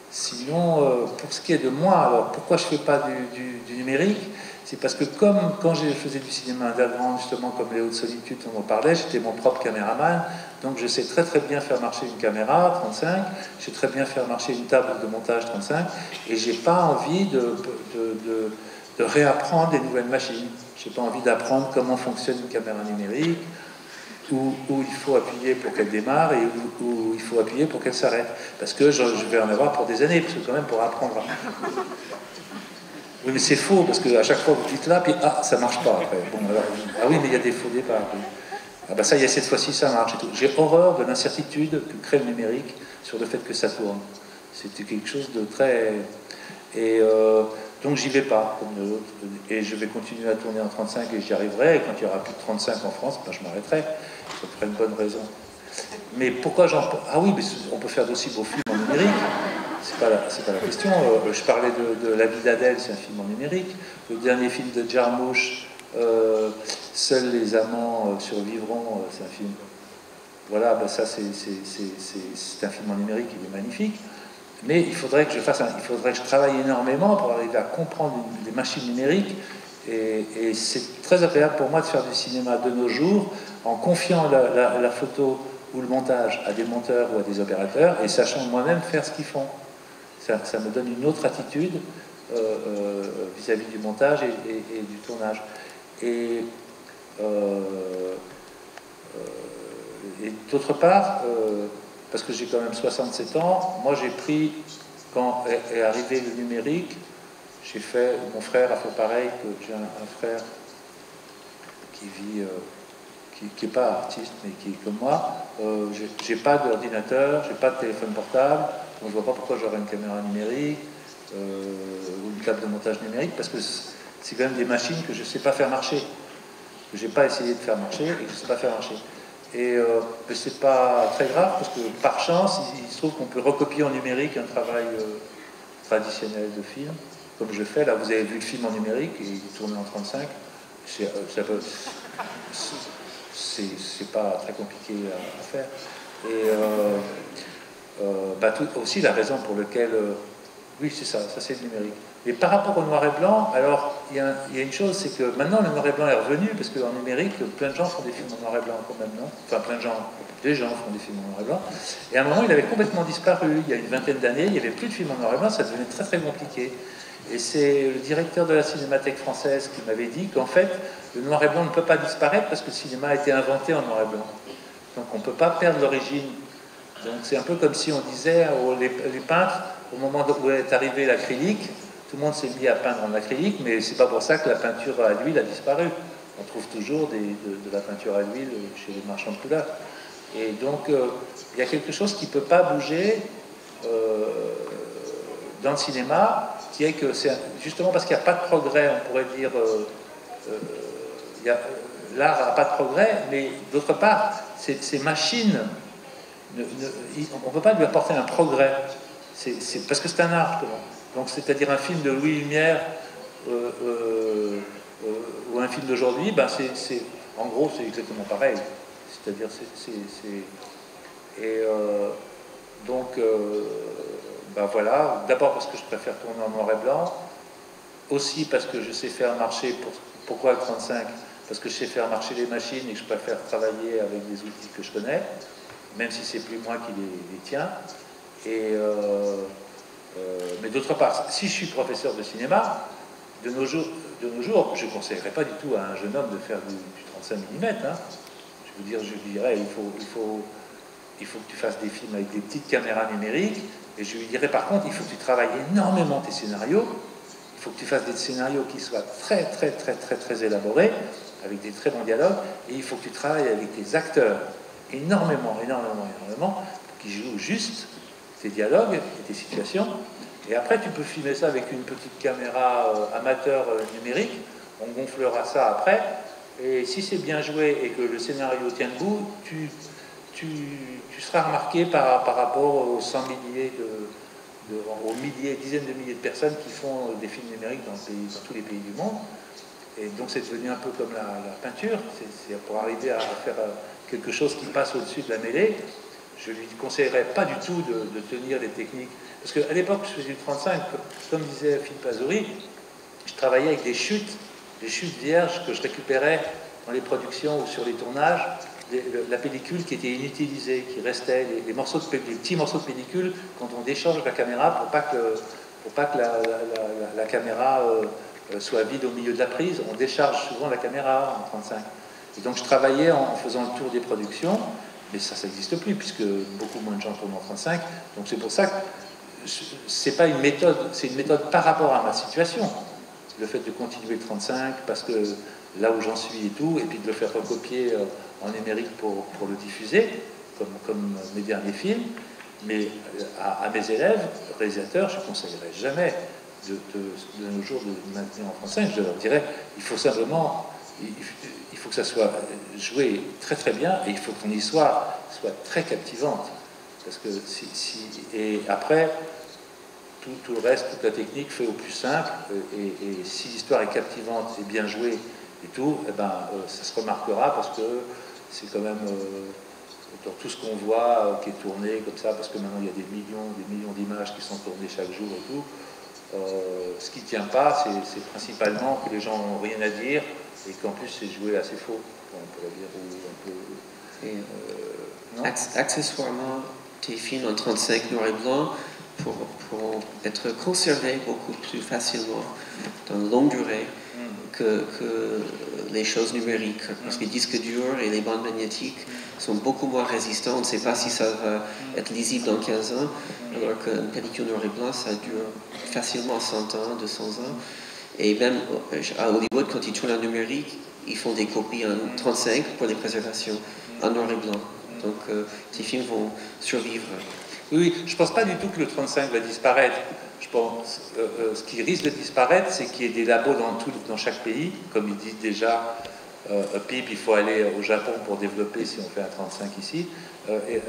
Sinon, euh, pour ce qui est de moi, alors pourquoi je ne fais pas du, du, du numérique? C'est parce que comme quand je faisais du cinéma underground, justement comme Les Hautes Solitudes, on en parlait, j'étais mon propre caméraman, donc je sais très très bien faire marcher une caméra trente-cinq, je sais très bien faire marcher une table de montage trente-cinq, et j'ai pas envie de, de, de, de réapprendre des nouvelles machines. J'ai pas envie d'apprendre comment fonctionne une caméra numérique, où, où il faut appuyer pour qu'elle démarre et où, où il faut appuyer pour qu'elle s'arrête. Parce que je, je vais en avoir pour des années, parce que quand même pour apprendre... Oui, mais c'est faux, parce qu'à chaque fois vous dites là, puis ah, ça marche pas après. Bon, alors, ah oui, mais il y a des faux départs. Oui. Ah ben ça y est, cette fois-ci, ça marche et tout. J'ai horreur de l'incertitude que crée le numérique sur le fait que ça tourne. C'était quelque chose de très... Et euh, donc j'y vais pas, comme l'autre. Et je vais continuer à tourner en trente-cinq et j'y arriverai. Et quand il y aura plus de trente-cinq en France, ben, je m'arrêterai. Ça ferait une bonne raison. Mais pourquoi j'en... Ah oui, mais on peut faire d'aussi beaux films en numérique. C'est pas, c'est pas la question. Euh, je parlais de, de La vie d'Adèle, c'est un film en numérique. Le dernier film de Jarmusch, euh, Seuls les amants euh, survivront, euh, c'est un film. Voilà, ben ça c'est, c'est, c'est, c'est, c'est un film en numérique, il est magnifique. Mais il faudrait que je fasse, un, il faudrait que je travaille énormément pour arriver à comprendre les machines numériques. Et, et c'est très agréable pour moi de faire du cinéma de nos jours en confiant la, la, la photo ou le montage à des monteurs ou à des opérateurs et sachant moi-même faire ce qu'ils font. Ça, ça me donne une autre attitude euh, euh, vis-à-vis du montage et, et, et du tournage. Et, euh, euh, et d'autre part, euh, parce que j'ai quand même soixante-sept ans, moi j'ai pris, quand est, est arrivé le numérique, j'ai fait, mon frère a fait pareil, que j'ai un, un frère qui vit, euh, qui n'est pas artiste, mais qui est comme moi. Euh, j'ai pas d'ordinateur, j'ai pas de téléphone portable, donc je vois pas pourquoi j'aurais une caméra numérique euh, ou une table de montage numérique, parce que c'est quand même des machines que je ne sais pas faire marcher, que j'ai pas essayé de faire marcher et que je ne sais pas faire marcher. Et euh, c'est pas très grave, parce que par chance, il, il se trouve qu'on peut recopier en numérique un travail euh, traditionnel de film, comme je fais. Là, vous avez vu le film en numérique, et il est tourné en trente-cinq. C'est, euh, ça peut, c'est, c'est pas très compliqué à, à faire. Et euh, euh, bah, tout, aussi la raison pour laquelle... Euh, oui, c'est ça, ça c'est le numérique. Et par rapport au noir et blanc, alors, il y, y a une chose, c'est que maintenant, le noir et blanc est revenu, parce qu'en numérique, plein de gens font des films en noir et blanc quand même, non? Enfin, plein de gens, des gens font des films en noir et blanc. Et à un moment, il avait complètement disparu. Il y a une vingtaine d'années, il n'y avait plus de films en noir et blanc, ça devenait très très compliqué. Et c'est le directeur de la Cinémathèque française qui m'avait dit qu'en fait, le noir et blanc ne peut pas disparaître parce que le cinéma a été inventé en noir et blanc. Donc on ne peut pas perdre l'origine. Donc c'est un peu comme si on disait aux les, les peintres, au moment où est arrivé l'acrylique, tout le monde s'est mis à peindre en acrylique, mais c'est pas pour ça que la peinture à l'huile a disparu. On trouve toujours des, de, de la peinture à l'huile chez les marchands de couleurs. Et donc euh, il y a quelque chose qui ne peut pas bouger euh, dans le cinéma, qui est que c'est justement parce qu'il n'y a pas de progrès, on pourrait dire, euh, euh, il y a, l'art n'a pas de progrès, mais d'autre part, ces, ces machines, ne, ne, on ne peut pas lui apporter un progrès, c'est, c'est, parce que c'est un art. Donc, c'est-à-dire un film de Louis Lumière euh, euh, euh, ou un film d'aujourd'hui, ben c'est, c'est, en gros, c'est exactement pareil. C'est-à-dire, c'est... c'est, c'est et euh, donc, euh, ben voilà, d'abord parce que je préfère tourner en noir et blanc, aussi parce que je sais faire marcher, pour, pourquoi le trente-cinq? Parce que je sais faire marcher les machines et que je préfère travailler avec des outils que je connais, même si c'est plus moi qui les, les tiens. Et, euh, euh, mais d'autre part, si je suis professeur de cinéma, de nos jours, de nos jours je ne conseillerais pas du tout à un jeune homme de faire du, du trente-cinq millimètres. Hein. Je veux dire, je lui dirais, il faut, il, faut, il faut que tu fasses des films avec des petites caméras numériques, et je lui dirais par contre, il faut que tu travailles énormément tes scénarios. Il faut que tu fasses des scénarios qui soient très, très, très, très, très élaborés, avec des très bons dialogues, et il faut que tu travailles avec tes acteurs énormément, énormément, énormément, pour qu'ils jouent juste tes dialogues et tes situations. Et après, tu peux filmer ça avec une petite caméra euh, amateur euh, numérique, on gonflera ça après, et si c'est bien joué et que le scénario tient debout, tu, tu, tu seras remarqué par, par rapport aux cent milliers de... De, aux milliers, dizaines de milliers de personnes qui font des films numériques dans, le pays, dans tous les pays du monde. Et donc c'est devenu un peu comme la, la peinture, c'est, c'est pour arriver à faire quelque chose qui passe au-dessus de la mêlée, je lui conseillerais pas du tout de, de tenir les techniques. Parce qu'à l'époque, je faisais du trente-cinq, comme disait Philippe Azori, je travaillais avec des chutes, des chutes vierges que je récupérais dans les productions ou sur les tournages, des, la pellicule qui était inutilisée, qui restait, les, les, morceaux de, les petits morceaux de pellicule quand on décharge la caméra pour pas que, pour pas que la, la, la, la caméra euh, soit vide au milieu de la prise. On décharge souvent la caméra en trente-cinq. Et donc je travaillais en faisant le tour des productions, mais ça, ça n'existe plus, puisque beaucoup moins de gens tournent en trente-cinq. Donc c'est pour ça que c'est pas une méthode, c'est une méthode par rapport à ma situation. Le fait de continuer le trente-cinq, parce que là où j'en suis et tout, et puis de le faire recopier en numérique pour, pour le diffuser, comme, comme mes derniers films. Mais à, à mes élèves, réalisateurs, je ne conseillerais jamais de, de, de nos jours de maintenir en trente-cinq. Je leur dirais, il faut simplement, il, il faut que ça soit joué très très bien, et il faut que ton histoire soit très captivante. Parce que si, si, et après, tout, tout le reste, toute la technique fait au plus simple, et, et si l'histoire est captivante et bien jouée et tout, eh ben, euh, ça se remarquera, parce que c'est quand même euh, dans tout ce qu'on voit euh, qui est tourné comme ça, parce que maintenant il y a des millions, des millions d'images qui sont tournées chaque jour et tout. Euh, ce qui ne tient pas, c'est principalement que les gens n'ont rien à dire, et qu'en plus c'est joué assez faux, on pourrait dire, ou un peu... Et, euh, non accessoirement, tes films en trente-cinq noir et blanc pour, pour être conservés beaucoup plus facilement dans la longue durée que, que les choses numériques, parce que les disques durs et les bandes magnétiques sont beaucoup moins résistants. On ne sait pas si ça va être lisible dans quinze ans, alors qu'une pellicule noir et blanc, ça dure facilement cent ans, deux cents ans. Et même à Hollywood, quand ils tournent en numérique, ils font des copies en trente-cinq pour les préservations en noir et blanc. Donc euh, ces films vont survivre. Oui, oui, je ne pense pas du tout que le trente-cinq va disparaître. Je pense euh, euh, ce qui risque de disparaître, c'est qu'il y ait des labos dans, tout, dans chaque pays. Comme ils disent déjà, euh, P I P, il faut aller au Japon pour développer si on fait un trente-cinq ici. Euh, et, euh,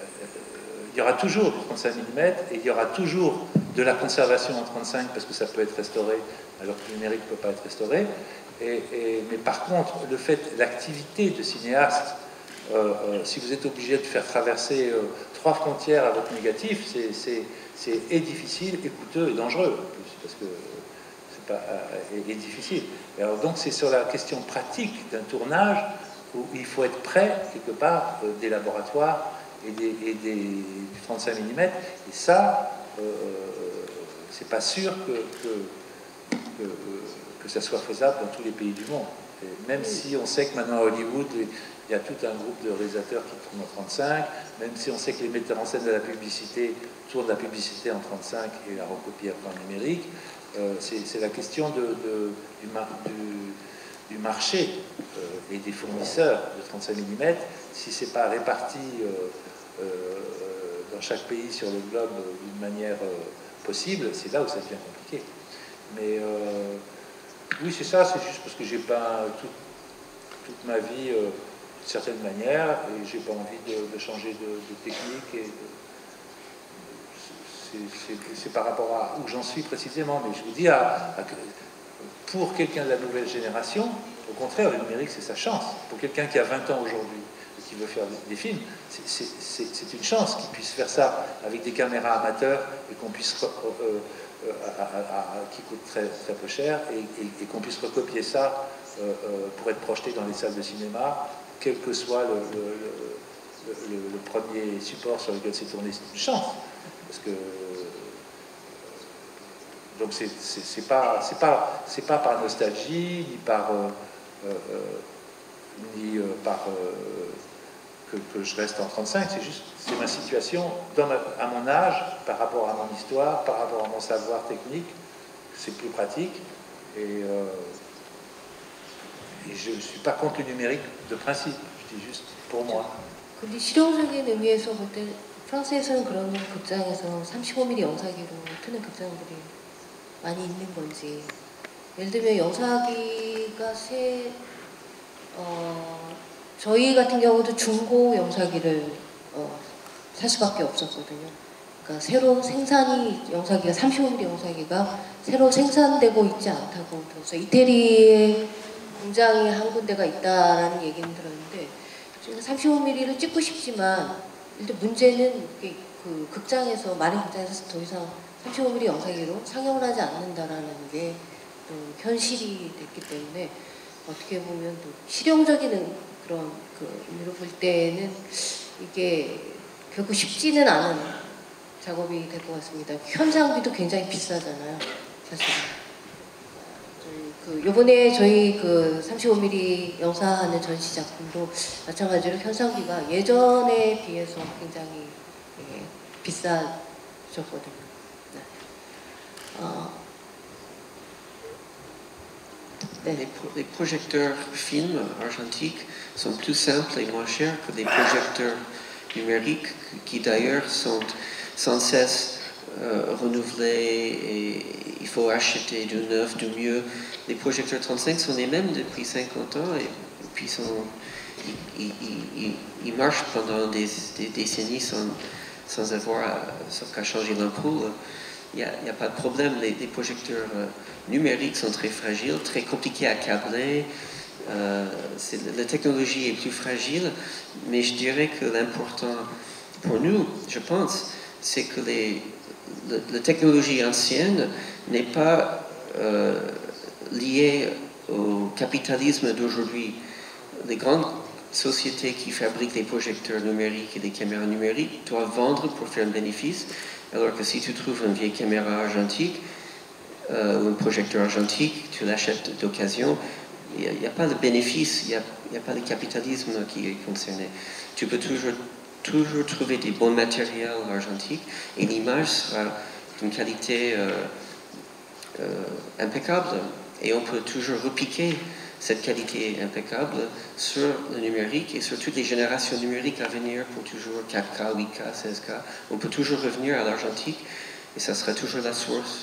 euh, il y aura toujours du trente-cinq millimètres et il y aura toujours de la conservation en trente-cinq parce que ça peut être restauré alors que le numérique ne peut pas être restauré. Et, et, mais par contre, le fait, l'activité de cinéaste, Euh, euh, si vous êtes obligé de faire traverser euh, trois frontières à votre négatif, c'est et difficile, et coûteux et dangereux en plus, parce que c'est pas euh, et, et difficile. Et alors donc c'est sur la question pratique d'un tournage où il faut être prêt quelque part euh, des laboratoires et des, et des du trente-cinq millimètres. Et ça, euh, c'est pas sûr que que, que que ça soit faisable dans tous les pays du monde. Et même si on sait que maintenant à Hollywood, il y a tout un groupe de réalisateurs qui tournent en trente-cinq, même si on sait que les metteurs en scène de la publicité tournent la publicité en trente-cinq et la recopient en numérique, euh, c'est la question de, de, du, mar du, du marché euh, et des fournisseurs de trente-cinq millimètres. Si ce n'est pas réparti euh, euh, dans chaque pays sur le globe d'une manière euh, possible, c'est là où ça devient compliqué. Mais euh, oui, c'est ça, c'est juste parce que j'ai pas tout, toute ma vie euh, d'une certaine manière et j'ai pas envie de, de changer de, de technique. Et c'est par rapport à où j'en suis précisément, mais je vous dis, à, à, pour quelqu'un de la nouvelle génération, au contraire, le numérique, c'est sa chance. Pour quelqu'un qui a vingt ans aujourd'hui et qui veut faire des, des films, c'est une chance qu'il puisse faire ça avec des caméras amateurs et qu'on puisse... Euh, Euh, à, à, à, qui coûte très, très peu cher et, et, et qu'on puisse recopier ça euh, euh, pour être projeté dans les salles de cinéma, quel que soit le, le, le, le, le premier support sur lequel c'est tourné. C'est une chance parce que donc c'est pas c'est pas c'est pas par nostalgie ni par euh, euh, ni euh, par euh, Que, que je reste en trente-cinq, c'est juste, c'est ma situation dans ma, à mon âge, par rapport à mon histoire, par rapport à mon savoir technique, c'est plus pratique, et, euh, et je ne suis pas contre le numérique de principe, je dis juste pour moi. 근데 실용적인 의미에서 볼 때 프랑스에서는 그런 극장에서 삼십오 밀리미터 영상기로 트는 극장들이 많이 있는 건지, 예를 들면 영상기가 세 어, 저희 같은 경우도 중고 영상기를 어, 살 수밖에 없었거든요. 그러니까 새로 생산이 영상기가 삼십오 밀리미터 영상기가 새로 생산되고 있지 않다고 들었어요. 이태리에 공장이 한 군데가 있다라는 얘기는 들었는데 지금 삼십오 밀리미터를 찍고 싶지만 일단 문제는 그 극장에서 많은 극장에서 더 이상 삼십오 밀리미터 영상기로 상영을 하지 않는다라는 게 또 현실이 됐기 때문에 어떻게 보면 또 실용적인 그런 그 의미로 볼 때는 이게 결국 쉽지는 않은 작업이 될 것 같습니다. 현장비도 굉장히 비싸잖아요, 사실. 그 요번에 저희 그 삼십오 밀리미터 영상하는 전시 작품도 마찬가지로 현상비가 예전에 비해서 굉장히 예, 비싸졌거든요. 네. 어, 네. Les, pro les projecteurs films argentiques sont plus simples et moins chers que les projecteurs numériques qui d'ailleurs sont sans cesse euh, renouvelés et il faut acheter du neuf, du mieux. Les projecteurs trente-cinq sont les mêmes depuis cinquante ans et, et puis sont, ils, ils, ils, ils marchent pendant des, des décennies sans, sans avoir à, sauf qu'à changer l'ampoule. Il n'y a, a pas de problème. Les, les projecteurs euh, numériques sont très fragiles, très compliqués à câbler. Euh, la technologie est plus fragile, mais je dirais que l'important pour nous, je pense, c'est que les, la, la technologie ancienne n'est pas euh, liée au capitalisme d'aujourd'hui. Les grandes sociétés qui fabriquent des projecteurs numériques et des caméras numériques doivent vendre pour faire un bénéfice, alors que si tu trouves une vieille caméra argentique euh, ou un projecteur argentique, tu l'achètes d'occasion, il n'y a, a pas de bénéfice, il n'y a, a pas de capitalisme qui est concerné. Tu peux toujours, toujours trouver des bons matériels argentiques et l'image sera d'une qualité euh, euh, impeccable et on peut toujours repiquer cette qualité impeccable sur le numérique et sur toutes les générations numériques à venir pour toujours quatre K, huit K, seize K. On peut toujours revenir à l'argentique et ça sera toujours la source.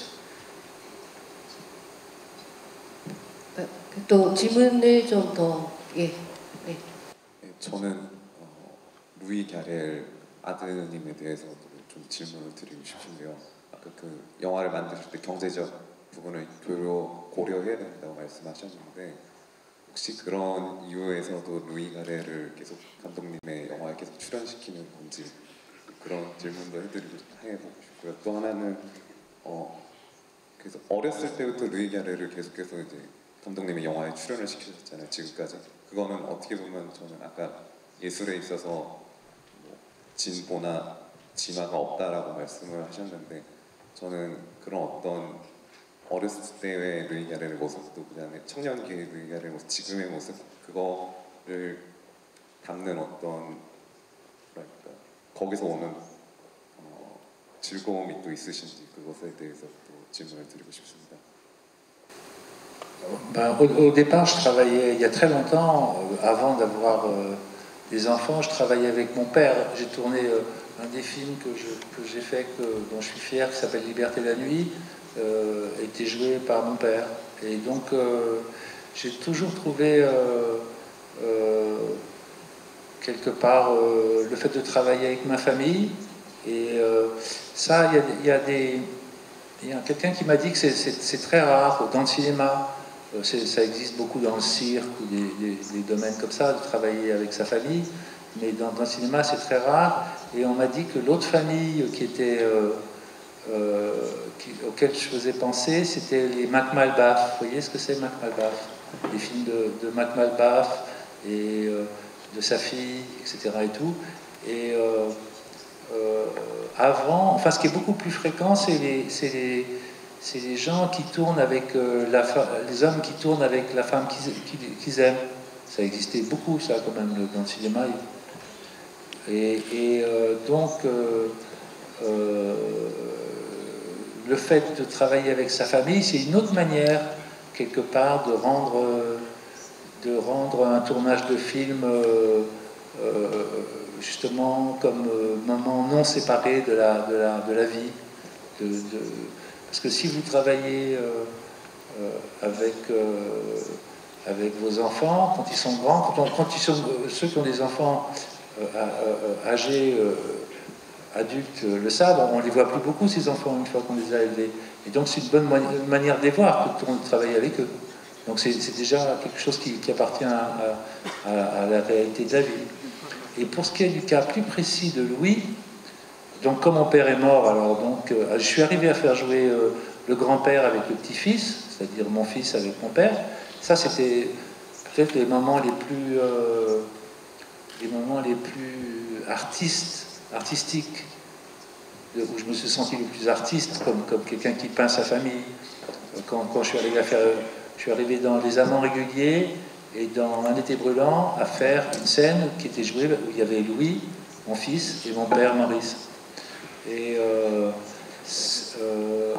또 질문을 좀 더 예. 네. 저는 어, 루이 갸렐 아드님에 대해서 좀 질문을 드리고 싶은데요. 아까 그 영화를 만드실 때 경제적 부분을 고려, 고려해야 된다고 말씀하셨는데 혹시 그런 이유에서도 루이 갸렐을 계속 감독님의 영화에 계속 출연시키는 건지 그런 질문도 해드리고 해보고 싶고요. 또 하나는 어, 그래서 어렸을 때부터 루이 갸렐을 계속해서 이제 감독님의 영화에 출연을 시키셨잖아요, 지금까지. 그거는 어떻게 보면 저는 아까 예술에 있어서 뭐 진보나 진화가 없다라고 말씀을 하셨는데 저는 그런 어떤 어렸을 때의 루이 갸렐의 모습도 그다음에 청년기의 루이 갸렐의 모습, 지금의 모습 그거를 담는 어떤 뭐랄까 거기서 오는 어, 즐거움이 또 있으신지 그것에 대해서 또 질문을 드리고 싶습니다. Ben, au, au départ, je travaillais, il y a très longtemps, euh, avant d'avoir euh, des enfants, je travaillais avec mon père. J'ai tourné euh, un des films que, je, que j'ai fait, que, dont je suis fier, qui s'appelle Liberté la nuit, euh, a été joué par mon père. Et donc, euh, j'ai toujours trouvé, euh, euh, quelque part, euh, le fait de travailler avec ma famille. Et euh, ça, il y a, il y a des... Il y a quelqu'un qui m'a dit que c'est très rare dans le cinéma. Ça existe beaucoup dans le cirque ou des, des, des domaines comme ça, de travailler avec sa famille, mais dans, dans le cinéma c'est très rare. Et on m'a dit que l'autre famille qui était, euh, euh, qui, auquel je faisais penser, c'était les Mac Malbaf. Vous voyez ce que c'est Mac Malbaf? Les films de, de Mac Malbaf et euh, de sa fille, et cetera. Et tout. Et euh, euh, avant, enfin ce qui est beaucoup plus fréquent, c'est les, les c'est les gens qui tournent avec euh, la les hommes qui tournent avec la femme qu'ils qu'ils aiment. Ça existait beaucoup, ça, quand même, dans le cinéma. Et, et euh, donc, euh, euh, le fait de travailler avec sa famille, c'est une autre manière, quelque part, de rendre, de rendre un tournage de film, euh, euh, justement, comme euh, moment non séparé de la, de la, de la vie. De, de, Parce que si vous travaillez euh, euh, avec, euh, avec vos enfants, quand ils sont grands, quand, on, quand ils sont, euh, ceux qui ont des enfants euh, euh, âgés, euh, adultes, euh, le savent, on ne les voit plus beaucoup, ces enfants, une fois qu'on les a élevés. Et donc c'est une bonne mani manière de les voir que de travailler avec eux. Donc c'est déjà quelque chose qui, qui appartient à, à, à la réalité de la vie. Et pour ce qui est du cas plus précis de Louis, donc quand mon père est mort, alors donc euh, je suis arrivé à faire jouer euh, le grand-père avec le petit-fils, c'est-à-dire mon fils avec mon père. Ça, c'était peut-être les moments les plus, euh, les moments les plus artistes, artistiques, où je me suis senti le plus artiste, comme, comme quelqu'un qui peint sa famille. Quand, quand je suis arrivé à faire, je suis arrivé dans Les Amants réguliers et dans Un été brûlant à faire une scène qui était jouée où il y avait Louis, mon fils, et mon père Maurice. Et euh, euh,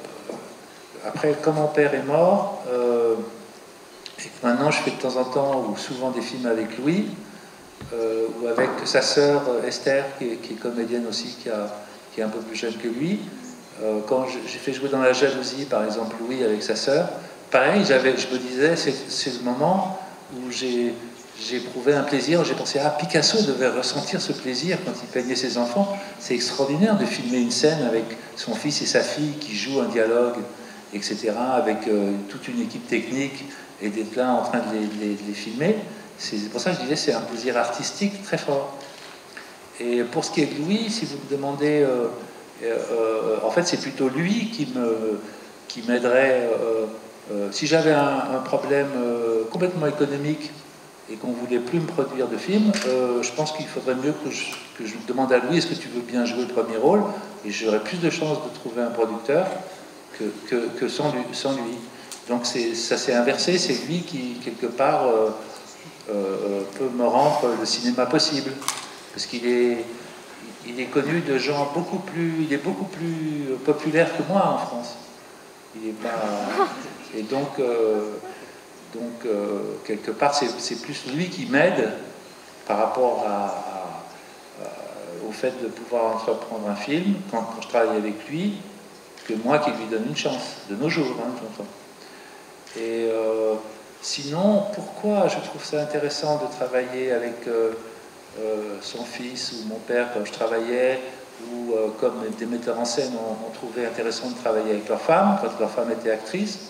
après, quand mon père est mort, euh, et que maintenant je fais de temps en temps ou souvent des films avec Louis, euh, ou avec sa sœur Esther, qui est, qui est comédienne aussi, qui, a, qui est un peu plus jeune que lui. Euh, quand j'ai fait jouer dans La Jalousie, par exemple, Louis avec sa sœur, pareil, j'avais, je me disais, c'est le moment où j'ai éprouvé un plaisir, j'ai pensé, ah, Picasso devait ressentir ce plaisir quand il peignait ses enfants. C'est extraordinaire de filmer une scène avec son fils et sa fille qui jouent un dialogue, et cetera, avec euh, toute une équipe technique et d'être là en train de les, les, les filmer. C'est pour ça que je disais, c'est un plaisir artistique très fort. Et pour ce qui est de Louis, si vous me demandez... Euh, Euh, en fait, c'est plutôt lui qui me qui m'aiderait. Euh, euh, si j'avais un, un problème euh, complètement économique et qu'on voulait plus me produire de films, euh, je pense qu'il faudrait mieux que je, que je demande à Louis, est-ce que tu veux bien jouer le premier rôle? Et j'aurais plus de chances de trouver un producteur que, que, que sans, lui, sans lui. Donc ça s'est inversé, c'est lui qui, quelque part, euh, euh, peut me rendre le cinéma possible. Parce qu'il est... Il est connu de gens beaucoup plus, il est beaucoup plus populaire que moi en France. Il est pas, et donc, euh, donc euh, quelque part, c'est plus lui qui m'aide par rapport à, à, à, au fait de pouvoir entreprendre un film quand, quand je travaille avec lui, que moi qui lui donne une chance de nos jours. Hein, j'entends. Et euh, sinon, pourquoi je trouve ça intéressant de travailler avec euh, Euh, son fils ou mon père quand je travaillais, ou euh, comme des metteurs en scène ont, ont trouvé intéressant de travailler avec leur femme quand leur femme était actrice.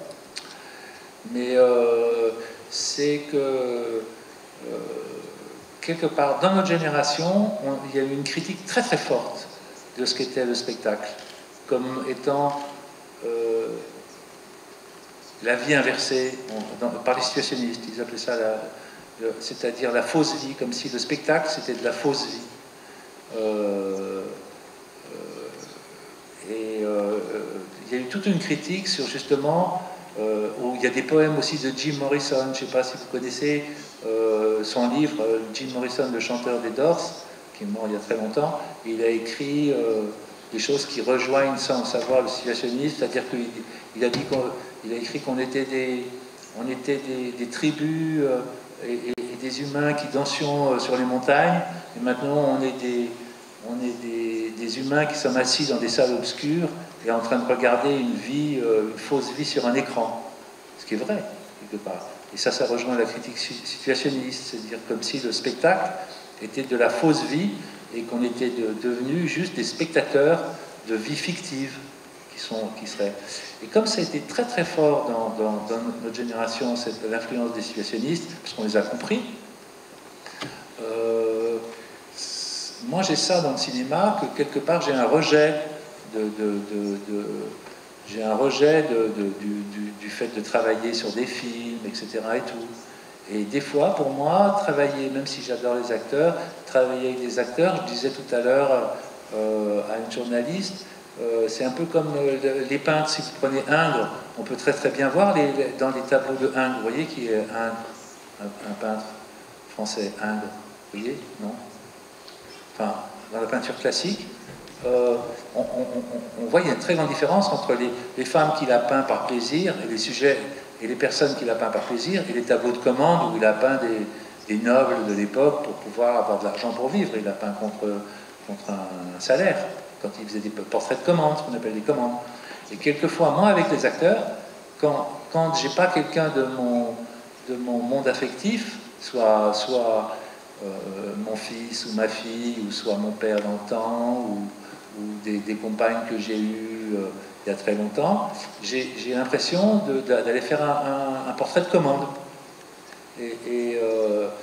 Mais euh, c'est que euh, quelque part dans notre génération, on, il y a eu une critique très très forte de ce qu'était le spectacle, comme étant euh, la vie inversée on, dans, par les situationnistes. Ils appelaient ça la c'est-à-dire la fausse vie, comme si le spectacle c'était de la fausse vie. Euh, euh, et euh, il y a eu toute une critique sur justement, euh, où il y a des poèmes aussi de Jim Morrison, je ne sais pas si vous connaissez euh, son livre, Jim Morrison, le chanteur des Doors, qui est mort il y a très longtemps, et il a écrit euh, des choses qui rejoignent sans savoir le situationnisme, c'est-à-dire qu'il il a, dit qu'on, il a écrit qu'on était des, on était des, des tribus euh, Et, et des humains qui dansions sur les montagnes, et maintenant on est des, on est des, des humains qui sommes assis dans des salles obscures et en train de regarder une vie, une fausse vie sur un écran. Ce qui est vrai, quelque part. Et ça, ça rejoint la critique situationniste, c'est-à-dire comme si le spectacle était de la fausse vie et qu'on était de, devenus juste des spectateurs de vie fictive qui, sont, qui seraient... Et comme ça a été très très fort dans, dans, dans notre génération, l'influence des situationnistes, parce qu'on les a compris, euh, moi j'ai ça dans le cinéma, que quelque part j'ai un rejet de, de, de, de j'ai un rejet de, de, du, du, du fait de travailler sur des films, et cetera et tout. Et des fois, pour moi, travailler, même si j'adore les acteurs, travailler avec des acteurs, je disais tout à l'heure euh, à une journaliste, Euh, c'est un peu comme euh, les peintres. Si vous prenez Ingres, on peut très très bien voir les, les, dans les tableaux de Ingres, vous voyez qui est Ingres, un, un peintre français, Ingres, vous voyez, non? Enfin, dans la peinture classique, euh, on, on, on, on voit qu'il y a une très grande différence entre les, les femmes qu'il a peint par plaisir et les sujets et les personnes qu'il a peint par plaisir et les tableaux de commande où il a peint des, des nobles de l'époque pour pouvoir avoir de l'argent pour vivre. Il a peint contre, contre un, un salaire. Quand il faisait des portraits de commande, ce qu'on appelle des commandes. Et quelquefois, moi, avec les acteurs, quand, quand j'ai pas quelqu'un de mon, de mon monde affectif, soit, soit euh, mon fils ou ma fille, ou soit mon père dans le temps, ou, ou des, des compagnes que j'ai eues euh, il y a très longtemps, j'ai l'impression d'aller faire un, un, un portrait de commande. Et, et euh,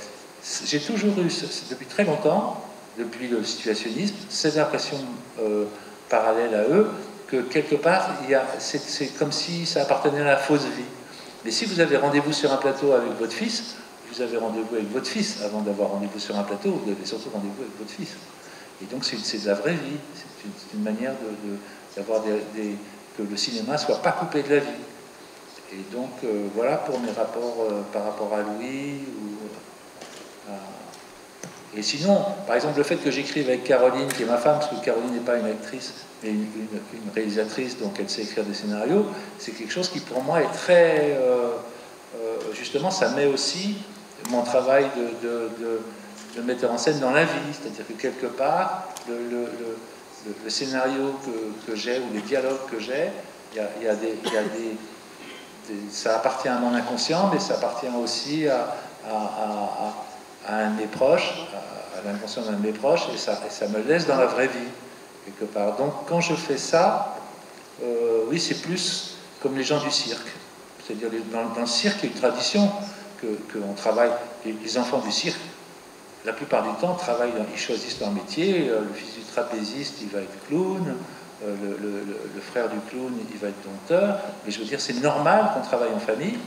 j'ai toujours eu, depuis très longtemps, depuis le situationnisme, ces impressions euh, parallèles à eux, que quelque part, c'est comme si ça appartenait à la fausse vie. Mais si vous avez rendez-vous sur un plateau avec votre fils, vous avez rendez-vous avec votre fils. Avant d'avoir rendez-vous sur un plateau, vous avez surtout rendez-vous avec votre fils. Et donc c'est de la vraie vie. C'est une, une manière d'avoir de, de, des, des, que le cinéma ne soit pas coupé de la vie. Et donc euh, voilà pour mes rapports euh, par rapport à Louis. Ou, à... Et sinon, par exemple, le fait que j'écrive avec Caroline, qui est ma femme, parce que Caroline n'est pas une actrice, mais une, une, une réalisatrice, donc elle sait écrire des scénarios, c'est quelque chose qui pour moi est très... Euh, euh, justement, ça met aussi mon travail de, de, de, de metteur en scène dans la vie. C'est-à-dire que quelque part, le, le, le, le scénario que, que j'ai, ou les dialogues que j'ai, il y a, y a des... Y a des ça appartient à mon inconscient, mais ça appartient aussi à, à, à, à un de mes proches, à, à l'inconscient d'un de mes proches, et ça, et ça me laisse dans la vraie vie, quelque part. Donc quand je fais ça, euh, oui, c'est plus comme les gens du cirque. C'est-à-dire, dans, dans le cirque, il y a une tradition que, que on travaille. Les, les enfants du cirque, la plupart du temps, travaillent, ils choisissent leur métier. Le fils du trapéziste, il va être clown. Le, le, le, le frère du clown, il va être dompteur, mais je veux dire, c'est normal qu'on travaille en famille,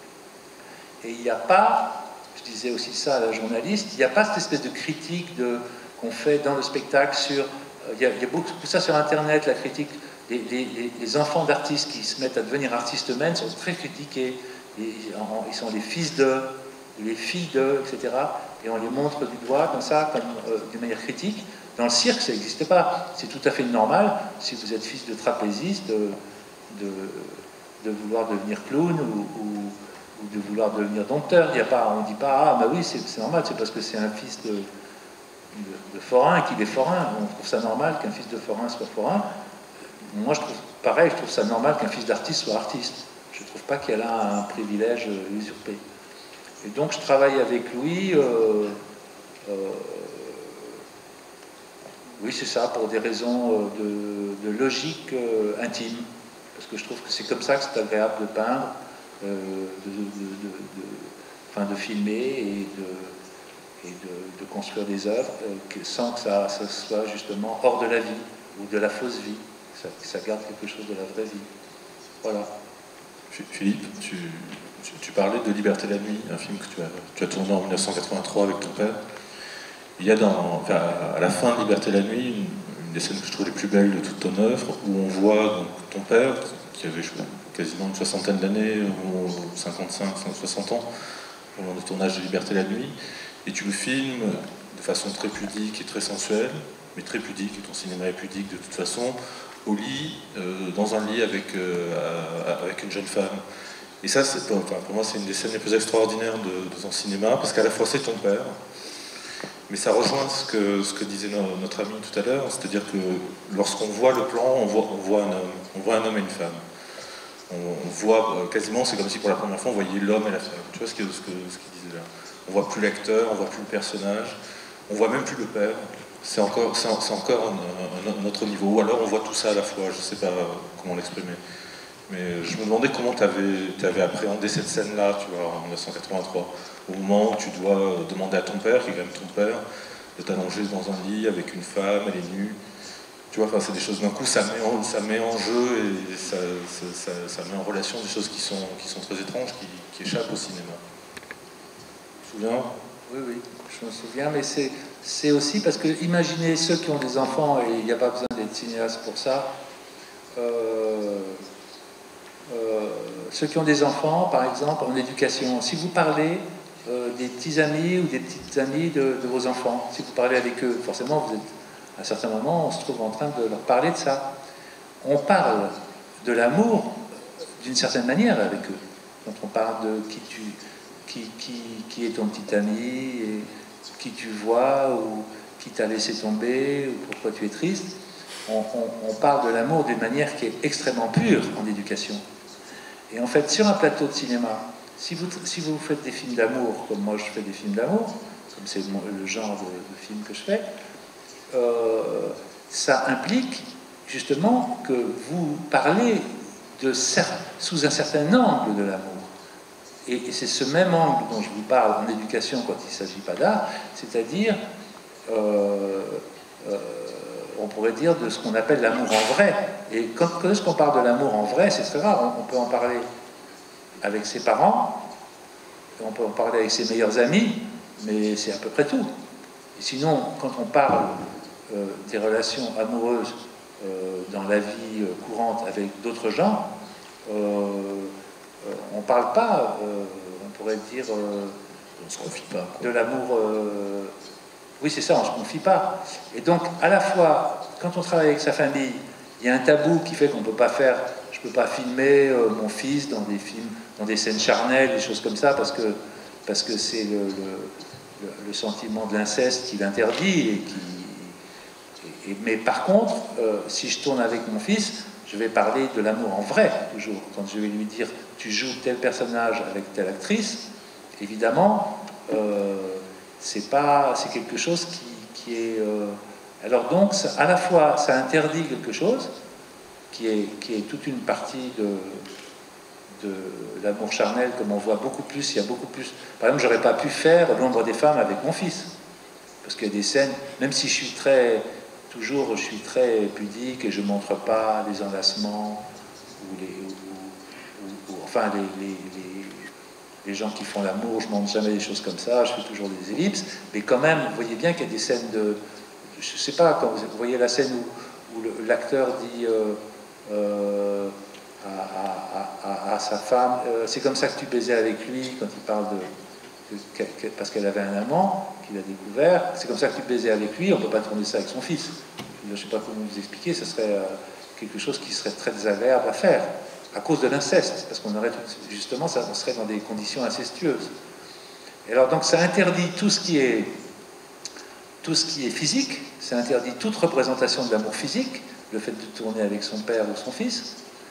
et il n'y a pas, je disais aussi ça à la journaliste, il n'y a pas cette espèce de critique qu'on fait dans le spectacle sur, il y a, il y a beaucoup de ça sur Internet, la critique, les, les, les enfants d'artistes qui se mettent à devenir artistes eux-mêmes sont très critiqués, et, ils sont les fils de, les filles de, et cetera, et on les montre du doigt comme ça, comme, euh, d'une manière critique. Dans le cirque, ça n'existe pas. C'est tout à fait normal, si vous êtes fils de trapéziste, de, de, de vouloir devenir clown ou, ou, ou de vouloir devenir dompteur. Il y a pas, on ne dit pas, ah, bah oui, c'est normal, c'est parce que c'est un fils de, de, de forain qu'il est forain. On trouve ça normal qu'un fils de forain soit forain. Moi, je trouve pareil, je trouve ça normal qu'un fils d'artiste soit artiste. Je ne trouve pas qu'elle a un privilège usurpé. Et donc, je travaille avec Louis. Euh, euh, Oui, c'est ça, pour des raisons de, de logique euh, intime. Parce que je trouve que c'est comme ça que c'est agréable de peindre, euh, de, de, de, de, enfin, de filmer et de, et de, de construire des œuvres euh, sans que ça, ça soit justement hors de la vie ou de la fausse vie. Ça, ça garde quelque chose de la vraie vie. Voilà. Philippe, tu, tu, tu parlais de Liberté la nuit, un film que tu as, tu as tourné en mille neuf cent quatre-vingt-trois avec ton père. Il y a dans, enfin, à la fin de Liberté la nuit, une, une des scènes que je trouve les plus belles de toute ton œuvre, où on voit donc, ton père, qui avait je crois, quasiment une soixantaine d'années, ou cinquante-cinq, soixante ans, au moment de tournage de Liberté la nuit, et tu le filmes de façon très pudique et très sensuelle, mais très pudique, et ton cinéma est pudique de toute façon, au lit, euh, dans un lit avec, euh, avec une jeune femme. Et ça, enfin, pour moi, c'est une des scènes les plus extraordinaires de, de ton cinéma, parce qu'à la fois c'est ton père, mais ça rejoint ce que, ce que disait no, notre ami tout à l'heure, c'est-à-dire que lorsqu'on voit le plan, on voit, on voit un homme, on voit un homme et une femme. On, on voit quasiment, c'est comme si pour la première fois on voyait l'homme et la femme. Tu vois ce qu'il ce que, ce qu'il disait là. On voit plus l'acteur, on voit plus le personnage, on voit même plus le père. C'est encore, c'est encore un, un, un autre niveau. Ou alors on voit tout ça à la fois. Je ne sais pas comment l'exprimer. Mais je me demandais comment tu avais, tu avais appréhendé cette scène-là, tu vois, en mille neuf cent quatre-vingt-trois, au moment où tu dois demander à ton père, qui est quand même ton père, de t'allonger dans un lit avec une femme, elle est nue. Tu vois, enfin, c'est des choses d'un coup, ça met en, ça met en jeu et ça, ça, ça, ça met en relation des choses qui sont, qui sont très étranges, qui, qui échappent au cinéma. Tu te souviens? Oui, oui, je me souviens, mais c'est aussi parce que, imaginez ceux qui ont des enfants, et il n'y a pas besoin d'être cinéaste pour ça, euh, Euh, ceux qui ont des enfants, par exemple, en éducation, si vous parlez euh, des petits amis ou des petites amies de, de vos enfants, si vous parlez avec eux, forcément, vous êtes, à un certain moment, on se trouve en train de leur parler de ça. On parle de l'amour d'une certaine manière avec eux. Quand on parle de qui, tu, qui, qui, qui est ton petit ami, et qui tu vois, ou qui t'a laissé tomber, ou pourquoi tu es triste, on, on, on parle de l'amour d'une manière qui est extrêmement pure en éducation. Et en fait, sur un plateau de cinéma, si vous, si vous faites des films d'amour, comme moi je fais des films d'amour, comme c'est le genre de, de film que je fais, euh, ça implique justement que vous parlez de, sous un certain angle de l'amour. et, et c'est ce même angle dont je vous parle en éducation quand il ne s'agit pas d'art, c'est-à-dire, euh, euh, on pourrait dire, de ce qu'on appelle l'amour en vrai. Et quand, quand est-ce qu'on parle de l'amour en vrai, c'est très rare, on, on peut en parler avec ses parents, on peut en parler avec ses meilleurs amis, mais c'est à peu près tout. Et sinon, quand on parle euh, des relations amoureuses euh, dans la vie euh, courante avec d'autres gens, euh, euh, on ne parle pas, euh, on pourrait dire, euh, On se confie pas. de l'amour... Euh, oui, c'est ça, on ne se confie pas. Et donc, à la fois, quand on travaille avec sa famille, il y a un tabou qui fait qu'on ne peut pas faire... Je ne peux pas filmer euh, mon fils dans des films, dans des scènes charnelles, des choses comme ça, parce que parce que c'est le, le, le, le sentiment de l'inceste qui l'interdit. Et qui, et, mais par contre, euh, si je tourne avec mon fils, je vais parler de l'amour en vrai, toujours. Quand je vais lui dire, tu joues tel personnage avec telle actrice, évidemment, euh, c'est pas, c'est quelque chose qui, qui est... Euh, alors donc, ça, à la fois, ça interdit quelque chose, Qui est, qui est toute une partie de, de l'amour charnel, comme on voit beaucoup plus, il y a beaucoup plus... Par exemple, j'aurais pas pu faire L'ombre des femmes avec mon fils, parce qu'il y a des scènes, même si je suis très... Toujours, je suis très pudique et je montre pas les enlacements, ou les... Ou, ou, ou, enfin, les, les, les, les gens qui font l'amour, je montre jamais des choses comme ça, je fais toujours des ellipses, mais quand même, vous voyez bien qu'il y a des scènes de... Je sais pas, quand vous voyez la scène où, où l'acteur dit... Euh, Euh, à, à, à, à sa femme, euh, c'est comme ça que tu baisais avec lui, quand il parle de, de, de parce qu'elle avait un amant qu'il a découvert, c'est comme ça que tu baisais avec lui, on ne peut pas tourner ça avec son fils. Je ne sais pas comment vous expliquer, ce serait euh, quelque chose qui serait très désagréable à faire à cause de l'inceste, parce qu'on aurait justement, ça, on serait dans des conditions incestueuses. Et alors donc ça interdit tout ce qui est tout ce qui est physique, ça interdit toute représentation de l'amour physique, le fait de tourner avec son père ou son fils,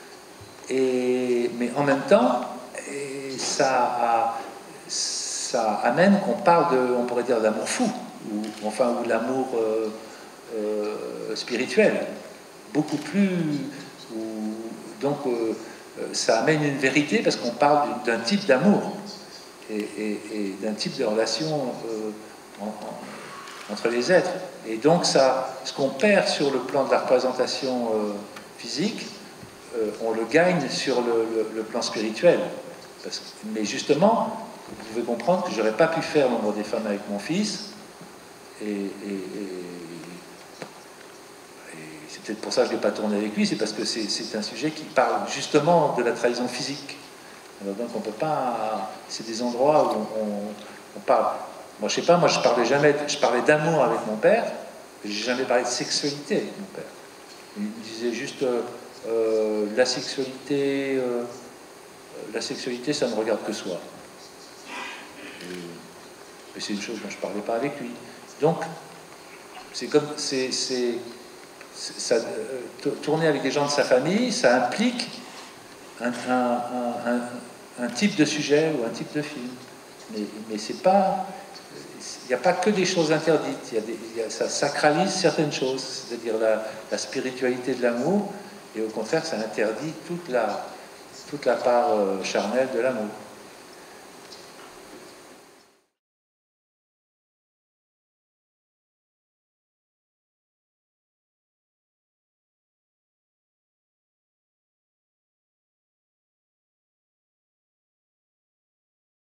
et, mais en même temps, et ça, a, ça amène qu'on parle de, on pourrait dire, d'amour fou, ou enfin, ou l'amour euh, euh, spirituel, beaucoup plus, ou, donc euh, ça amène une vérité parce qu'on parle d'un type d'amour et, et, et d'un type de relation euh, en, en, entre les êtres. Et donc, ça, ce qu'on perd sur le plan de la représentation euh, physique, euh, on le gagne sur le, le, le plan spirituel. Parce que, mais justement, vous pouvez comprendre que je n'aurais pas pu faire L'ombre des femmes avec mon fils. Et, et, et, et c'est peut-être pour ça que je n'ai pas tourné avec lui, c'est parce que c'est un sujet qui parle justement de la trahison physique. Alors donc, on peut pas... C'est des endroits où on, on, on parle... Moi, je sais pas, moi, je parlais jamais, je parlais d'amour avec mon père, mais j'ai jamais parlé de sexualité avec mon père. Il me disait juste euh, euh, la sexualité, euh, la sexualité, ça ne regarde que soi. Et c'est une chose dont je parlais pas avec lui. Donc, c'est comme, c'est, c'est, ça, euh, tourner avec des gens de sa famille, ça implique un, un, un, un, un type de sujet ou un type de film. Mais, mais c'est pas... Il n'y a pas que des choses interdites, il y a des, il y a, ça sacralise certaines choses, c'est-à-dire la, la spiritualité de l'amour, et au contraire, ça interdit toute la, toute la part euh, charnelle de l'amour.